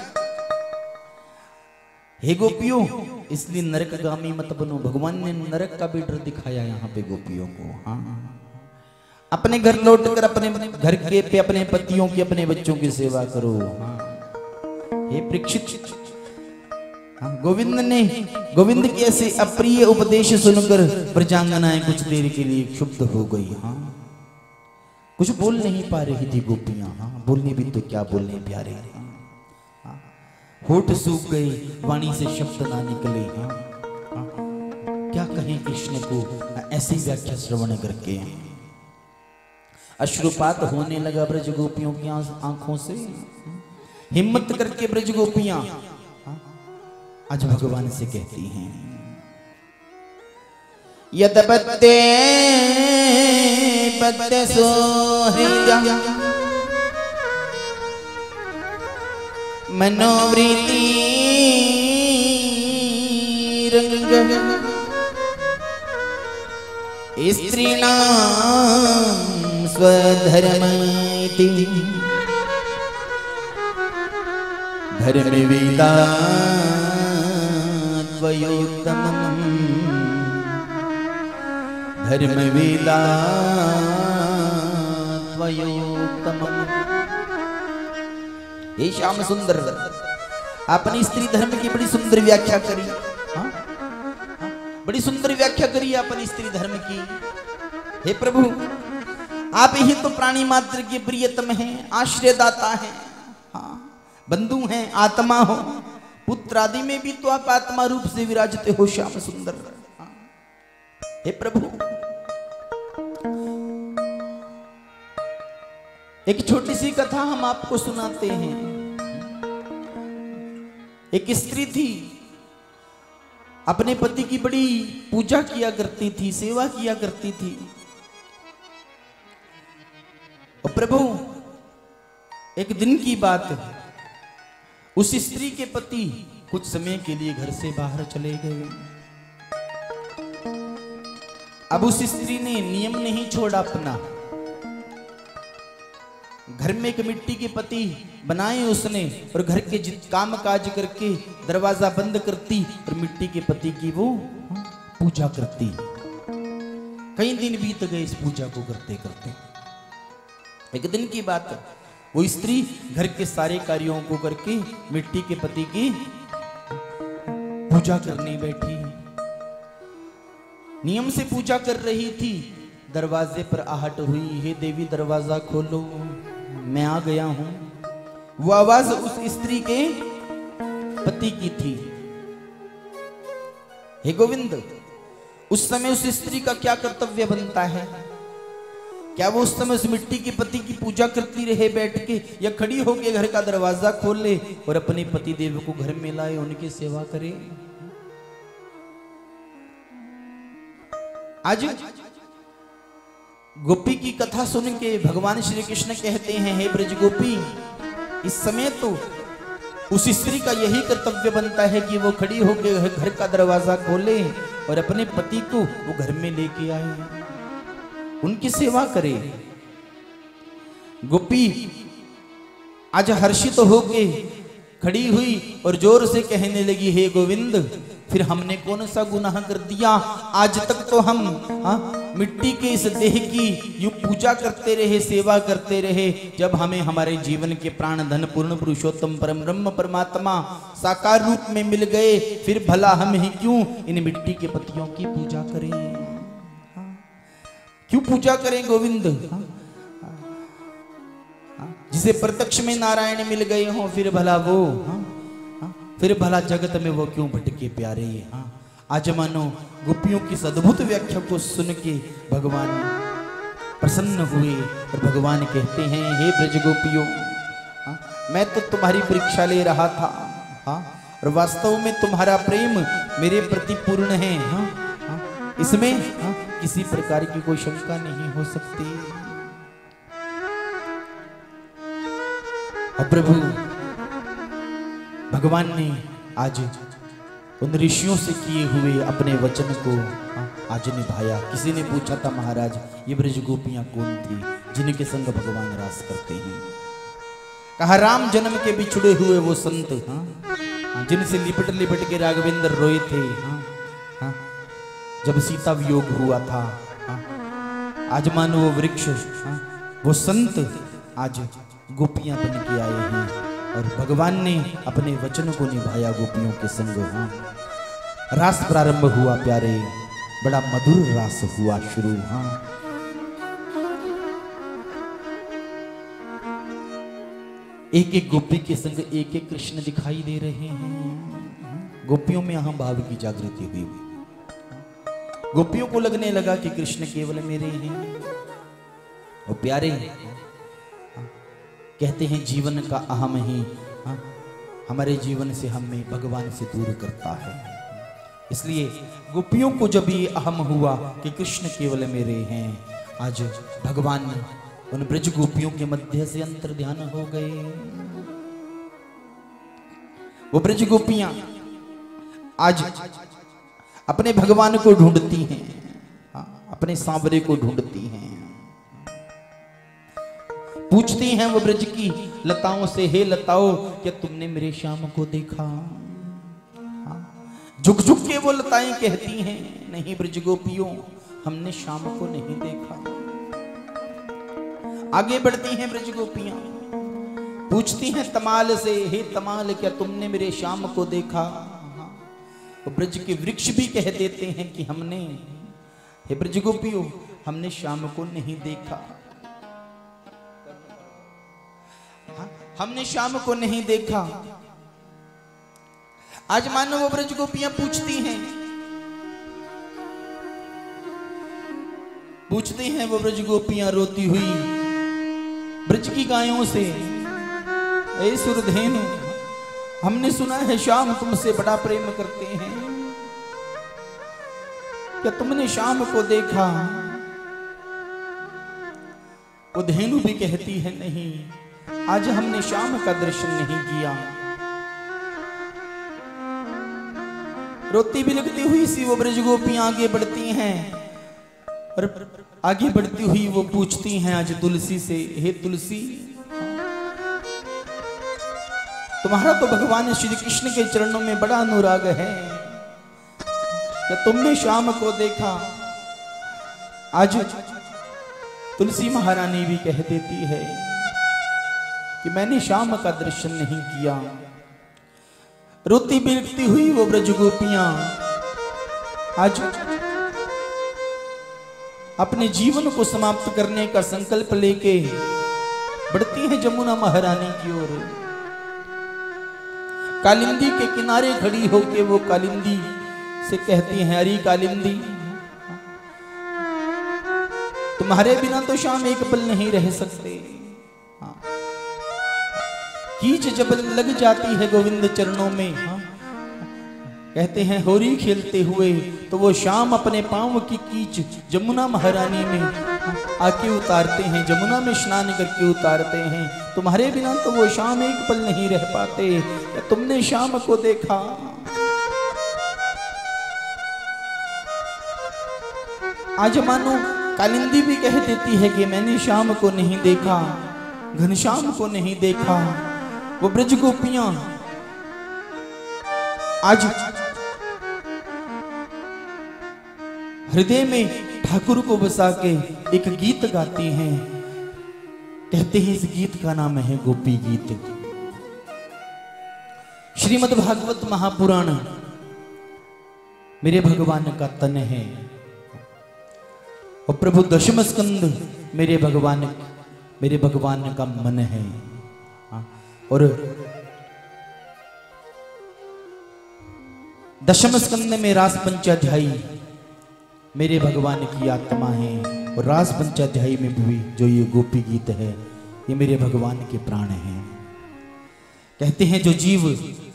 हे गोपियों, इसलिए नरकगामी मत बनो। भगवान ने नरक का भी डर दिखाया यहाँ पे गोपियों को। हाँ, अपने घर लौट कर अपने घर के पे अपने पतियों की, अपने बच्चों की सेवा करो। हाँ, हे परीक्षित, हाँ, गोविंद ने गोविंद के ऐसे अप्रिय उपदेश सुनकर प्रजांगनाएं कुछ देर के लिए क्षुब्ध हो गई। हाँ, कुछ बोल नहीं पा रही थी गोपियां। हाँ, बोलने भी तो क्या बोलने प्यारे। हाँ, होठ सूख गए, वाणी से शब्द ना निकले। हाँ, हाँ, क्या कहें कृष्ण को ऐसी व्याख्या श्रवण करके। अश्रुपात होने लगा ब्रज गोपियों की आंखों से। हिम्मत करके ब्रज गोपियां आज भगवान से कहती हैं, यदपत्ते पत्ते सोहृदय मनोवृत्ति रंग स्त्रीणां स्वधर्मैति धर्मवेदाद्वयोत्तमम् धर्मवेदाद्वयोत्तमम्। ये श्याम सुंदर अपनी स्त्री धर्म की बड़ी सुंदर व्याख्या करी। हाँ? हाँ? बड़ी सुंदर व्याख्या करी अपनी स्त्री धर्म की। हे प्रभु, आप ही तो प्राणी मात्र के प्रियतम हैं, आश्रयदाता हैं। हाँ, बंधु हैं, आत्मा हो, पुत्र आदि में भी तो आप आत्मा रूप से विराजते हो श्याम सुंदर। हाँ? हे प्रभु, एक छोटी सी कथा हम आपको सुनाते हैं। एक स्त्री थी, अपने पति की बड़ी पूजा किया करती थी, सेवा किया करती थी। और प्रभु, एक दिन की बात है, उस स्त्री के पति कुछ समय के लिए घर से बाहर चले गए। अब उस स्त्री ने नियम नहीं छोड़ा अपना। घर में एक मिट्टी के पति बनाए उसने, और घर के काम काज करके दरवाजा बंद करती और मिट्टी के पति की वो पूजा करती। कई दिन बीत गए इस पूजा को करते करते। एक दिन की बात, वो स्त्री घर के सारे कार्यों को करके मिट्टी के पति की पूजा करने बैठी। नियम से पूजा कर रही थी। दरवाजे पर आहट हुई, हे देवी दरवाजा खोलो, मैं आ गया हूं। वो आवाज उस स्त्री के पति की थी। हे गोविंद, उस समय उस स्त्री का क्या कर्तव्य बनता है? क्या वो उस समय उस मिट्टी के पति की पूजा करती रहे बैठ के, या खड़ी होकर घर का दरवाजा खोल ले और अपने पति देव को घर में लाए, उनकी सेवा करे? आज गोपी की कथा सुन के भगवान श्री कृष्ण कहते हैं, हे ब्रज गोपी, इस समय तो उस स्त्री का यही कर्तव्य बनता है कि वो खड़ी होकर घर का दरवाजा खोले और अपने पति को वो घर में लेके आए, उनकी सेवा करे। गोपी आज हर्षित होके खड़ी हुई और जोर से कहने लगी, हे गोविंद, फिर हमने कौन सा गुनाह कर दिया? आज तक तो हम हा? मिट्टी के इस देह की यूं पूजा करते रहे, सेवा करते रहे। जब हमें हमारे जीवन के प्राण धन पूर्ण पुरुषोत्तम परम ब्रह्म परमात्मा साकार रूप में मिल गए, फिर भला हम ही क्यों इन मिट्टी के पत्तियों की पूजा करें? क्यों पूजा करें गोविंद? जिसे प्रत्यक्ष में नारायण मिल गए हों, फिर भला वो हा? फिर भला जगत में वो क्यों भटके प्यारे? हाँ, आज मानो गोपियों की अद्भुत व्याख्या को सुन के भगवान प्रसन्न हुए और भगवान कहते हैं, हे ब्रज गोपियों, हाँ, मैं तो तुम्हारी परीक्षा ले रहा था। हाँ, और वास्तव में तुम्हारा प्रेम मेरे प्रति पूर्ण है। हाँ, हाँ, इसमें हाँ, किसी प्रकार की कोई शंका नहीं हो सकती। और प्रभु भगवान ने आज उन ऋषियों से किए हुए अपने वचन को आज निभाया। किसी ने पूछा था महाराज ये ब्रज गोपियां कौन थी जिनके संग भगवान रास करते हैं? कहा राम जन्म के बिछुड़े हुए वो संत, हाँ जिनसे लिपट लिपट के राघवेंद्र रोए थे, हाँ हाँ जब सीता वियोग हुआ था। हाँ आज मानो वो वृक्ष, हाँ वो संत आज गोपियां बन के आए हैं और भगवान ने अपने वचन को निभाया गोपियों के संग। हाँ रास प्रारंभ हुआ प्यारे, बड़ा मधुर रास हुआ शुरू। हाँ एक एक गोपी के संग एक एक कृष्ण दिखाई दे रहे हैं। गोपियों में अहम भाव की जागृति हुई। गोपियों को लगने लगा कि कृष्ण केवल मेरे हैं और प्यारे। कहते हैं जीवन का अहम ही हाँ, हमारे जीवन से हमें भगवान से दूर करता है। इसलिए गोपियों को जब ये अहम हुआ कि कृष्ण केवल मेरे हैं, आज भगवान उन ब्रज गोपियों के मध्य से अंतर ध्यान हो गए। वो ब्रज गोपियां आज अपने भगवान को ढूंढती हैं, अपने सांवरे को ढूंढती हैं, पूछती हैं वो ब्रज की लताओं से, हे लताओं क्या तुमने मेरे श्याम को देखा? झुक झुक के वो लताएं कहती हैं नहीं ब्रज गोपियों हमने श्याम को नहीं देखा। आगे बढ़ती हैं ब्रज गोपियां, पूछती हैं तमाल से, हे तमाल क्या तुमने मेरे श्याम को देखा? वो ब्रज के वृक्ष भी कह देते हैं कि हमने, हे ब्रज गोपियों हमने श्याम को नहीं देखा, हमने श्याम को नहीं देखा। आज मानो वो ब्रज गोपियां पूछती हैं, पूछती हैं वो ब्रज गोपियां रोती हुई ब्रज की गायों से, ऐ सुरधेनु हमने सुना है श्याम तुमसे बड़ा प्रेम करते हैं, क्या तुमने श्याम को देखा? वो धेनु भी कहती है नहीं, आज हमने श्याम का दर्शन नहीं किया। रोती भी लगती हुई सी वो ब्रज गोपियां आगे बढ़ती हैं और आगे बढ़ती हुई वो पूछती हैं आज तुलसी से, हे तुलसी तुम्हारा तो भगवान श्री कृष्ण के चरणों में बड़ा अनुराग है, क्या तुमने श्याम को देखा? आज तुलसी महारानी भी कह देती है कि मैंने श्याम का दर्शन नहीं किया। रोती बिलखती हुई वो ब्रज गोपियां आज अपने जीवन को समाप्त करने का संकल्प लेके बढ़ती हैं जमुना महारानी की ओर। कालिंदी के किनारे खड़ी होके वो कालिंदी से कहती हैं, अरे कालिंदी तुम्हारे बिना तो श्याम एक पल नहीं रह सकते। हाँ। कीच जब लग जाती है गोविंद चरणों में, हाँ। कहते हैं होरी खेलते हुए तो वो श्याम अपने पांव की कीच जमुना महारानी में आके उतारते हैं, जमुना में स्नान करके उतारते हैं। तुम्हारे बिना तो वो श्याम एक पल नहीं रह पाते, तुमने श्याम को देखा? आज मानो कालिंदी भी कह देती है कि मैंने श्याम को नहीं देखा, घनश्याम को नहीं देखा। वो ब्रज गोपियां आज हृदय में ठाकुर को बसा के एक गीत गाती हैं। कहते हैं इस गीत का नाम है गोपी गीत। श्रीमद् भागवत महापुराण मेरे भगवान का तन है और प्रभु दशम स्कंद मेरे भगवान मेरे भगवान का मन है। और दशम स्कंद में रास पंचाध्यायी मेरे भगवान की आत्मा है और रास पंचाध्यायी में भी जो ये गोपी गीत है ये मेरे भगवान के प्राण हैं। कहते हैं जो जीव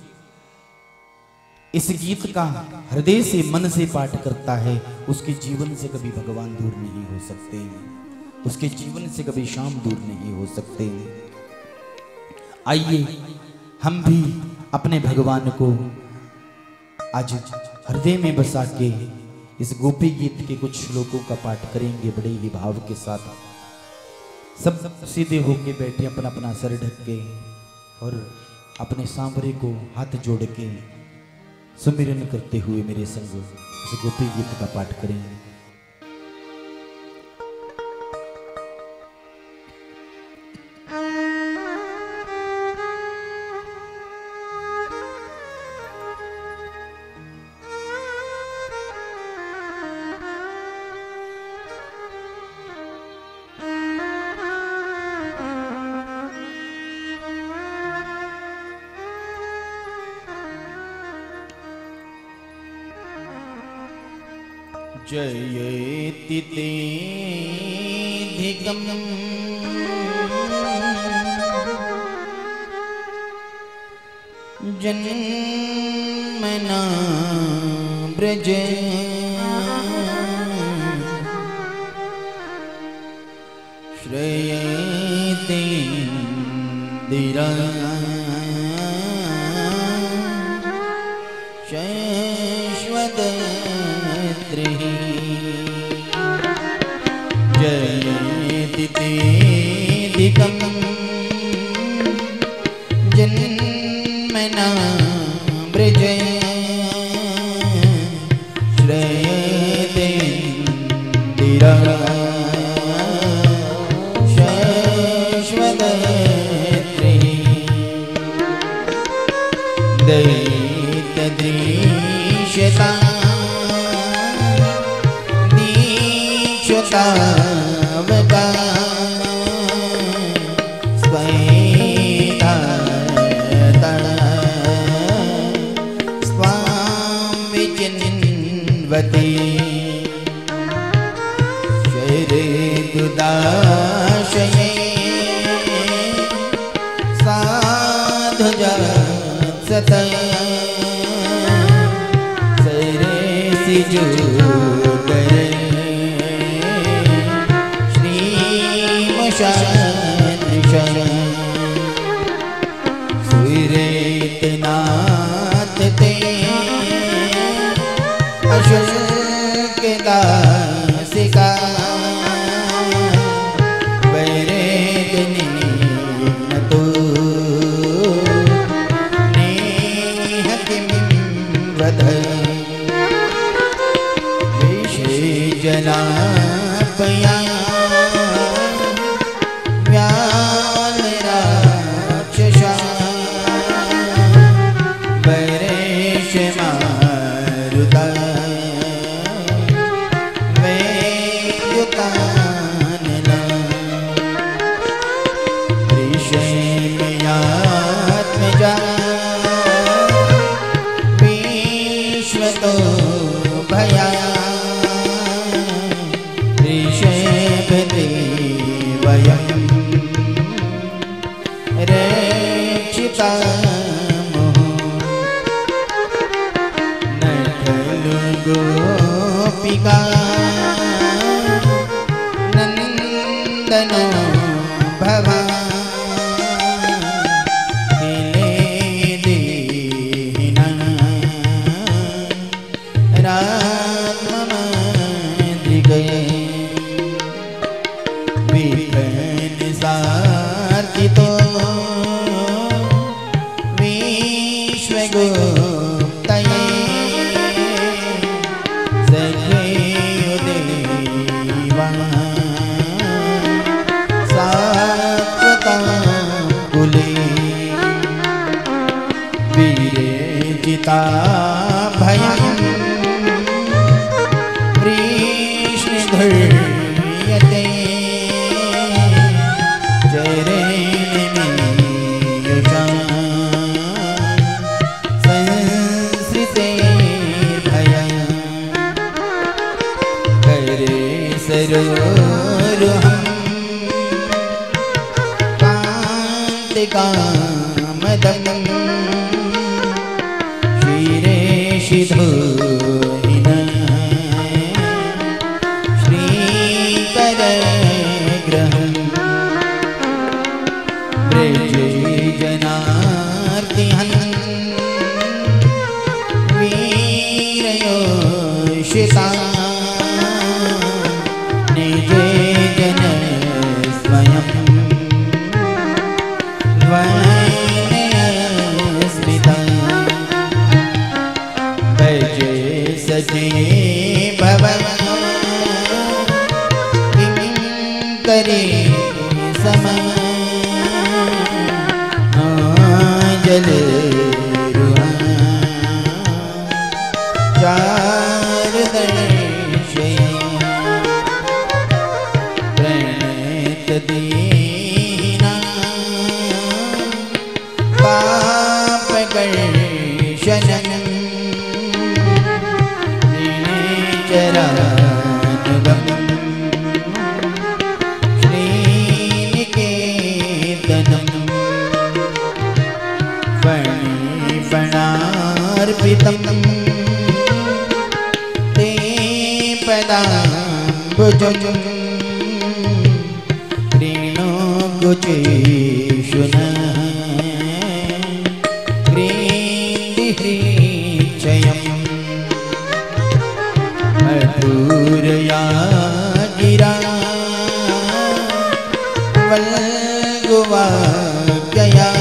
इस गीत का हृदय से मन से पाठ करता है उसके जीवन से कभी भगवान दूर नहीं हो सकते, उसके जीवन से कभी श्याम दूर नहीं हो सकते। आइए हम भी अपने भगवान को आज हृदय में बसा के इस गोपी गीत के कुछ श्लोकों का पाठ करेंगे बड़े ही भाव के साथ। सब सीधे होके बैठे, अपना अपना सर ढक के और अपने सांवरे को हाथ जोड़ के सुमिरन करते हुए मेरे संग इस गोपी गीत का पाठ करेंगे। जयति तेऽधिकम् जन्मना ब्रज श्रयेतेन्दिरा शाश्वतत्रिः जयति तेऽधिकम् जन्मना ब्रज श्रयेतेन्दिरा शाश्वतत्रिः दैत्यदृश्यता दीक्षतावका स्वैधाता स्वां विचिन्वते शरीरदुदाशये साधुजा सत सरेसि जो करे श्रीमशादृश सुरेतनाथ ते अशुल्कदासिका वैरेदनी नतो जनापया व्यालराक्षसा वैरेशमारुता वैयुतानना ऋषेमयात्मजा विश्वतो भया ऋषेभते वयं रक्षितामः न खलु गोपिका नन्दनो भवान् किले दीना रात्ममधिगये सार्थितो विश्वगुप्तये सखेयुदेवा सात्वतां कुले विरेजिता भयं वृष्णिधृयते सरोरुहं कान्तिकामदं क्षीरे शिधोहिन श्रीकरग्रहं व्रजे जनार्तिहन् करे समय जल चार दर्शय प्रणत दीना पाप कर्षणं चरानुगम श्रीनिकेतनम् फणिफणार्पितम् ते पदाम्बुजम् क्रीणोगुचेषु नः क्रीडिह्रीक्षयम् मधुरया गिरा वल्गुवाक्यया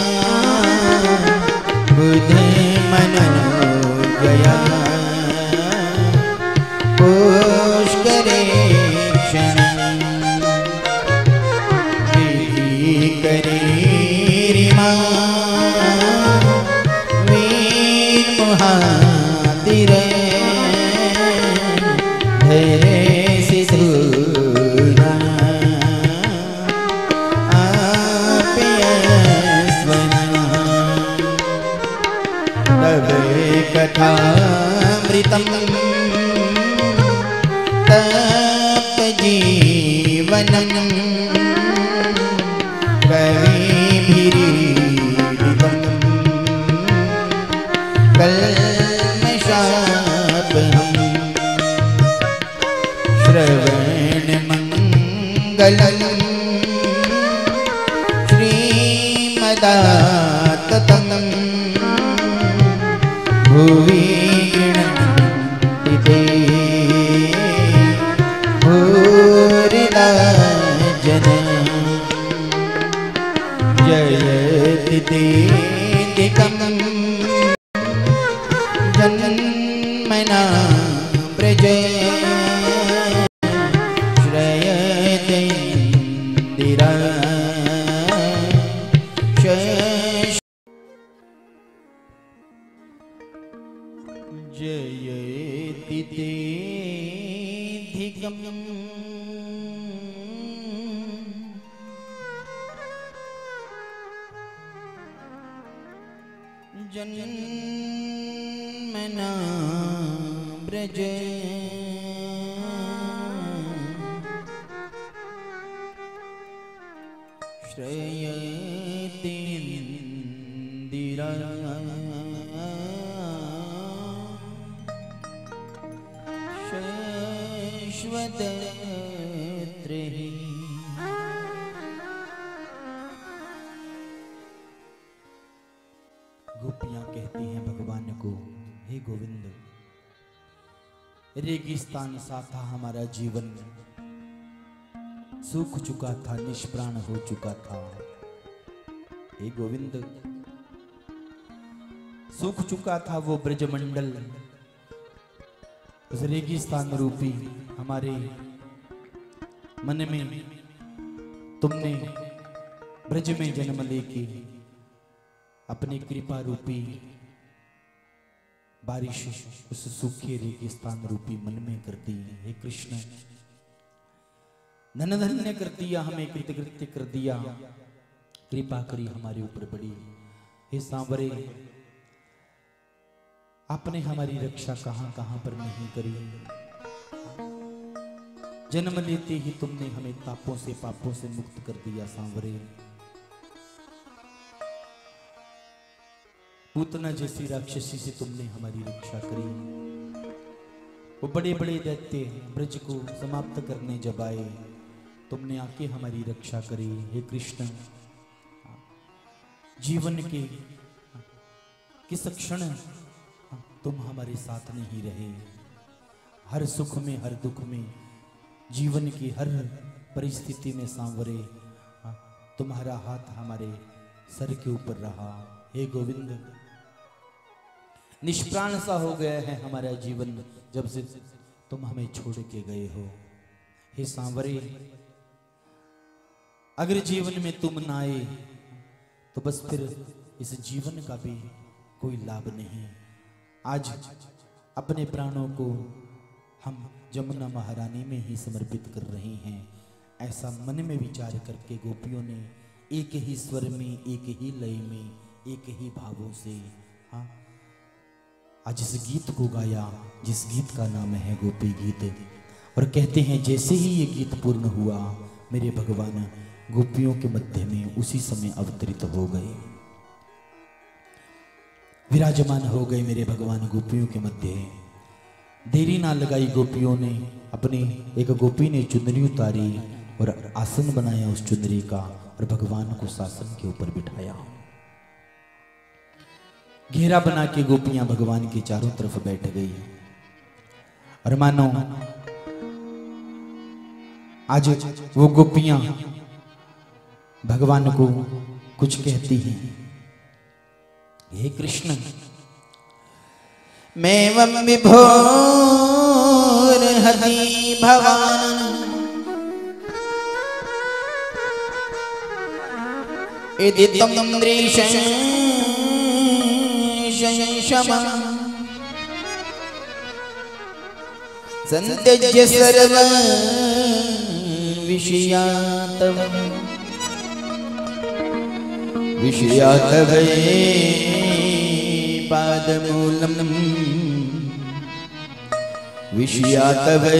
बुद्धिमनोज्ञया पुष्करेक्षणं विधिकरीरिमा वीर्मुहातिरे धैर्यसि धूना आप्यस्वना तव कथामृतं तप्तजीवनं कविभिरीडितं कल्मषापहम् श्रवणमङ्गलं श्रीमदाततं भुवि गृह्णन्ति ते भूरिदा जना जयति ते दिकं जन्मना व्रज श्रयते इन्दिरा जयति ते धिकम् जन्मना व्रज श्रयते इन्दिरा शाश्वतत्रिः गोपियां कहती हैं भगवान को, हे गोविंद, रेगिस्तान सा था हमारा जीवन, सूख चुका था, निष्प्राण हो चुका था। हे गोविंद, सूख चुका था वो ब्रजमंडल, उस रेगिस्तान रूपी हमारे मन में तुमने ब्रज में जन्म लेके अपनी कृपा रूपी बारिश उस सूखे रेगिस्तान रूपी मन में कर दी। हे कृष्ण, धन धन्य कर दिया, हमें कृतकृत्य कर दिया, कृपा करी हमारे ऊपर बड़ी। हे सांवरे, आपने हमारी रक्षा कहां कहां पर नहीं करी। जन्म लेते ही तुमने हमें तापों से पापों से मुक्त कर दिया। सांवरे, पूतना जैसी राक्षसी से तुमने हमारी रक्षा करी। वो बड़े बड़े दैत्य ब्रज को समाप्त करने जब आए, तुमने आके हमारी रक्षा करी। हे कृष्ण, जीवन के किस क्षण तुम हमारे साथ नहीं रहे। हर सुख में, हर दुख में, जीवन की हर परिस्थिति में सांवरे तुम्हारा हाथ हमारे सर के ऊपर रहा। हे गोविंद, निष्प्राण सा हो गया है हमारा जीवन जब से तुम हमें छोड़ के गए हो। हे सांवरे, अगर जीवन में तुम ना आए तो बस फिर इस जीवन का भी कोई लाभ नहीं। आज अपने प्राणों को हम जमुना महारानी में ही समर्पित कर रहे हैं। ऐसा मन में विचार करके गोपियों ने एक ही स्वर में, एक ही लय में, एक ही भावों से हाँ आज इस गीत को गाया, जिस गीत का नाम है गोपी गीत। और कहते हैं जैसे ही ये गीत पूर्ण हुआ मेरे भगवान गोपियों के मध्य में उसी समय अवतरित हो गए, विराजमान हो गए मेरे भगवान गोपियों के मध्य। देरी ना लगाई गोपियों ने, अपनी एक गोपी ने चुनरी उतारी और आसन बनाया उस चुनरी का और भगवान को शासन के ऊपर बिठाया। घेरा बना के गोपियां भगवान के चारों तरफ बैठ गई। और मानो आज वो गोपियां भगवान को कुछ कहती हैं, हे कृष्ण मैं वम विभोर हरि भवान इति तम दृशं शमा संत्यज्य सर्व विषयातम विषयातवे पादमूलम विषयातवे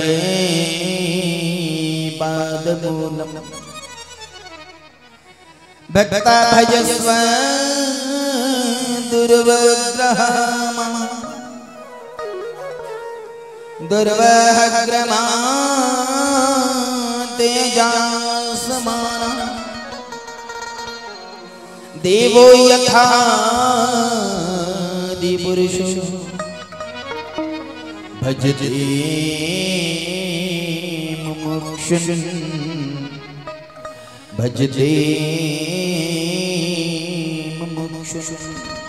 पादमूलम भक्ता भजस्व दुर्वग्रहम दुर्वग्रमा तेजासमान देवो यथा दिपुरुषो भजते मुमुक्षुन् भजते मुमुक्षुन्।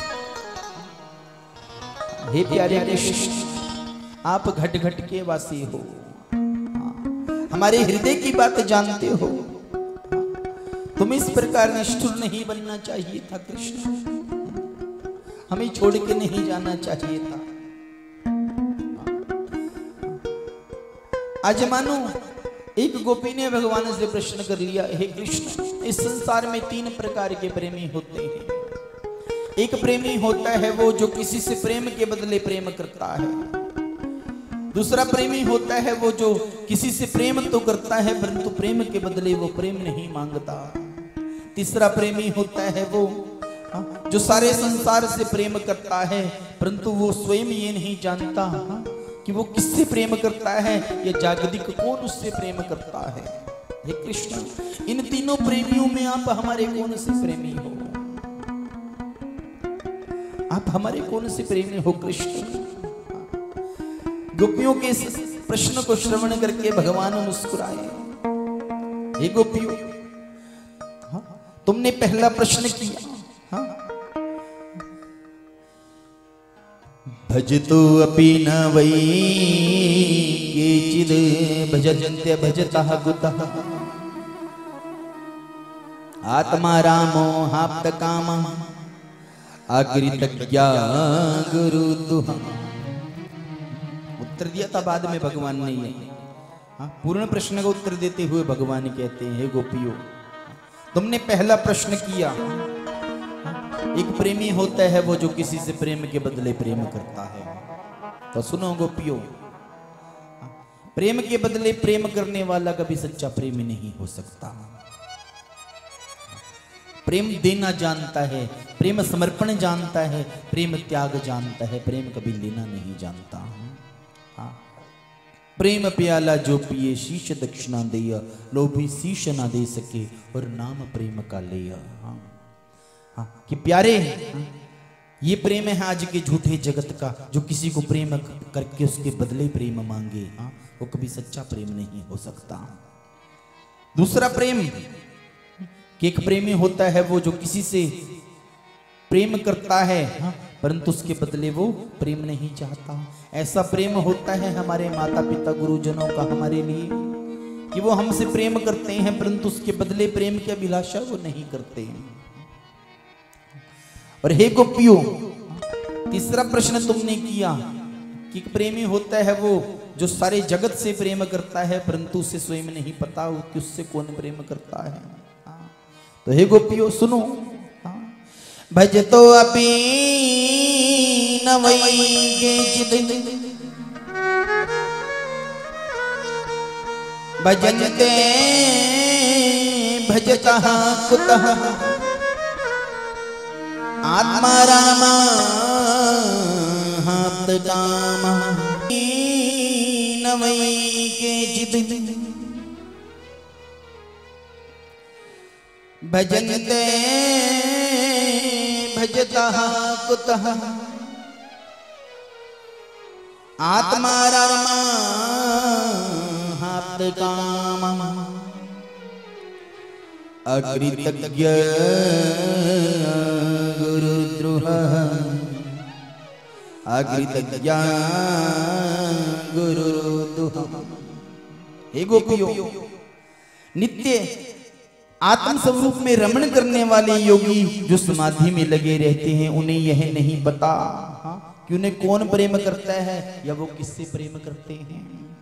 हे प्यारे कृष्ण, आप घट घट के वासी हो, हमारे हृदय की बात जानते हो। तुम इस प्रकार निष्ठुर नहीं बनना चाहिए था कृष्ण, हमें छोड़ के नहीं जाना चाहिए था। आज मानो एक गोपी ने भगवान से प्रश्न कर लिया, हे कृष्ण इस संसार में तीन प्रकार के प्रेमी होते हैं। एक प्रेमी होता है वो जो किसी से प्रेम के बदले प्रेम करता है। दूसरा प्रेमी होता है वो जो किसी से प्रेम तो करता है परंतु प्रेम के बदले वो प्रेम नहीं मांगता। तीसरा प्रेमी होता है वो जो सारे संसार से प्रेम करता है परंतु वो स्वयं ये नहीं जानता कि वो किससे प्रेम करता है, ये जागतिक कौन उससे प्रेम करता है। हे कृष्ण, इन तीनों प्रेमियों में आप हमारे कौन से प्रेमी हो? आप हमारे कौन से प्रेमी हो कृष्ण? गोपियों के इस प्रश्न को श्रवण करके भगवान मुस्कुराए। हे गोपियों, तुमने पहला प्रश्न किया, हाँ? भजतो अपि न वै केचिद् भजन्त्य भजतः कुतः आत्मा रामो हाप्तकामः अकृतज्ञा गुरुदुहा। उत्तर दिया था बाद में भगवान ने ये, हाँ? पूर्ण प्रश्न का उत्तर देते हुए भगवान कहते हैं, हे गोपियों तुमने पहला प्रश्न किया। एक प्रेमी होता है वो जो किसी से प्रेम के बदले प्रेम करता है। तो सुनो गोपियों, प्रेम के बदले प्रेम करने वाला कभी सच्चा प्रेमी नहीं हो सकता। प्रेम देना जानता है, प्रेम समर्पण जानता है, प्रेम त्याग जानता है, प्रेम कभी लेना नहीं जानता। हाँ? प्रेम प्याला जो पिए शीश दक्षिणा देया, लोभी शीश ना दे सके और नाम प्रेम का लिया। हाँ? हाँ? कि प्यारे, हाँ? ये प्रेम है आज के झूठे जगत का, जो किसी को प्रेम करके उसके बदले प्रेम मांगे, हाँ? वो कभी सच्चा प्रेम नहीं हो सकता। दूसरा प्रेम कि एक प्रेमी होता है वो जो किसी से प्रेम करता है, हाँ? परंतु उसके बदले वो प्रेम नहीं चाहता। ऐसा प्रेम होता है हमारे माता पिता गुरुजनों का हमारे लिए, कि वो हमसे प्रेम करते हैं परंतु उसके बदले प्रेम की अभिलाषा वो नहीं करते हैं। और हे गोपियों, तीसरा प्रश्न तुमने किया कि प्रेमी होता है वो जो सारे जगत से प्रेम करता है परंतु उसे स्वयं नहीं पता कि उससे कौन प्रेम करता है। तो हे गोपियों सुनो, भजतो अपि न वै केचित् भजन्ते भजतः कुतः आत्मा रामा कामः न वै केचित् भजन्ते भजतः कुतः आत्मा रामा कामः अकृतज्ञ गुरुद्रोहः अकृतज्ञ गुरुद्रोहः। हे गोपियों, नित्य आत्म स्वरूप में रमण करने वाले योगी जो समाधि में लगे रहते हैं उन्हें यह नहीं पता कि उन्हें कौन प्रेम करता है या वो किससे प्रेम करते हैं।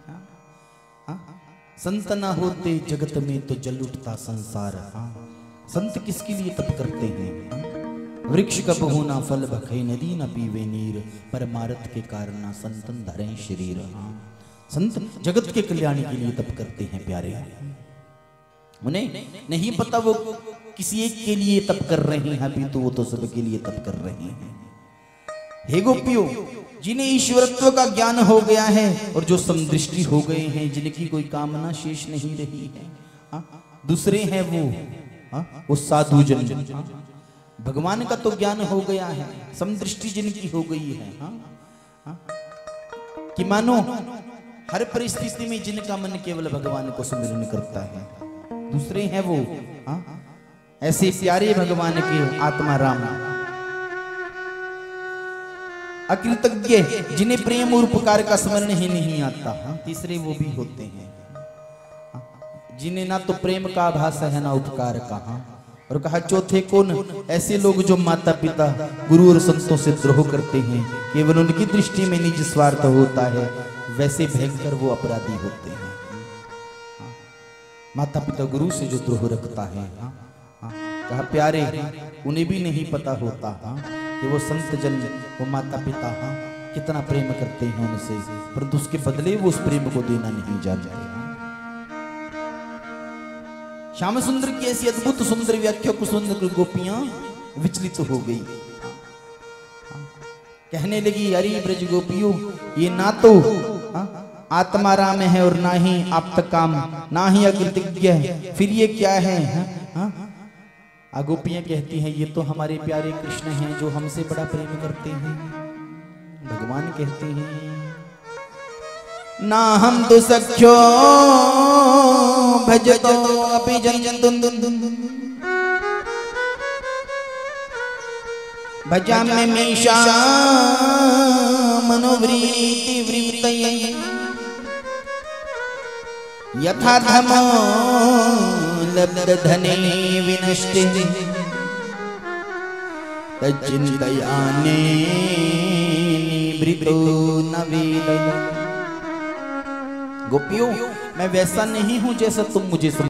संत ना होते जगत में तो जल उठता संसार। संत किसके लिए तप करते हैं? वृक्ष कब होना फल भखे, नदी न पीवे नीर, परमार्थ के कारण संतन धरे शरीर। संत जगत के कल्याण के लिए तप करते हैं प्यारे। उन्हें नहीं पता वो किसी एक के लिए तप कर रहे हैं अपितु वो तो सबके लिए तप कर रहे हैं। हे गोपियों, जिन्हें ईश्वरत्व का ज्ञान हो गया है और जो समदृष्टि हो गए हैं, जिनकी कोई कामना शेष नहीं रही है, हा? दूसरे हैं वो हा? वो साधु जन, भगवान का तो ज्ञान हो गया है, समदृष्टि जिनकी हो गई है, हा? हा? कि मानो हर परिस्थिति में जिनका मन केवल भगवान को स्मरण करता है। दूसरे हैं वो हा? ऐसे प्यारे भगवान के आत्मा राम। अकृतज्ञ जिन्हें प्रेम और उपकार का स्मरण ही नहीं आता। हाँ? तीसरे वो भी होते हैं हाँ? जिन्हें ना तो प्रेम का आभास है ना उपकार का। हाँ? और कहा चौथे कौन? ऐसे लोग जो माता पिता गुरु और संतों से द्रोह करते हैं, केवल उनकी दृष्टि में निज स्वार्थ होता है, वैसे भयंकर वो अपराधी होते हैं। हाँ? माता पिता गुरु से जो द्रोह रखता है, हाँ? हाँ? कहा प्यारे उन्हें भी नहीं पता होता हाँ? कि वो संत जन वो माता पिता हाँ कितना प्रेम करते हैं उनसे, परंतु उसके बदले वो उस प्रेम को देना नहीं जानते। श्याम सुंदर की ऐसी अद्भुत सुंदर व्याख्या को सुंदर गोपियां विचलित हो गई। कहने लगी अरे ब्रज गोपियों, ये ना तो आत्मा राम है और ना ही आप्त काम, ना ही अकृतज्ञ है, फिर ये क्या है? गोपियां कहती हैं ये तो हमारे प्यारे कृष्ण हैं जो हमसे बड़ा प्रेम करते हैं। भगवान कहते हैं ना हम तो सख्यो भजतो अपि जन भजामि मीशा मनोवृत्ति वृत्तये यथा धमो लब्ध धने विनष्टे तच्चिन्तयाने निवृतो न वेद। गोपियों, मैं वैसा नहीं हूं जैसा तुम मुझे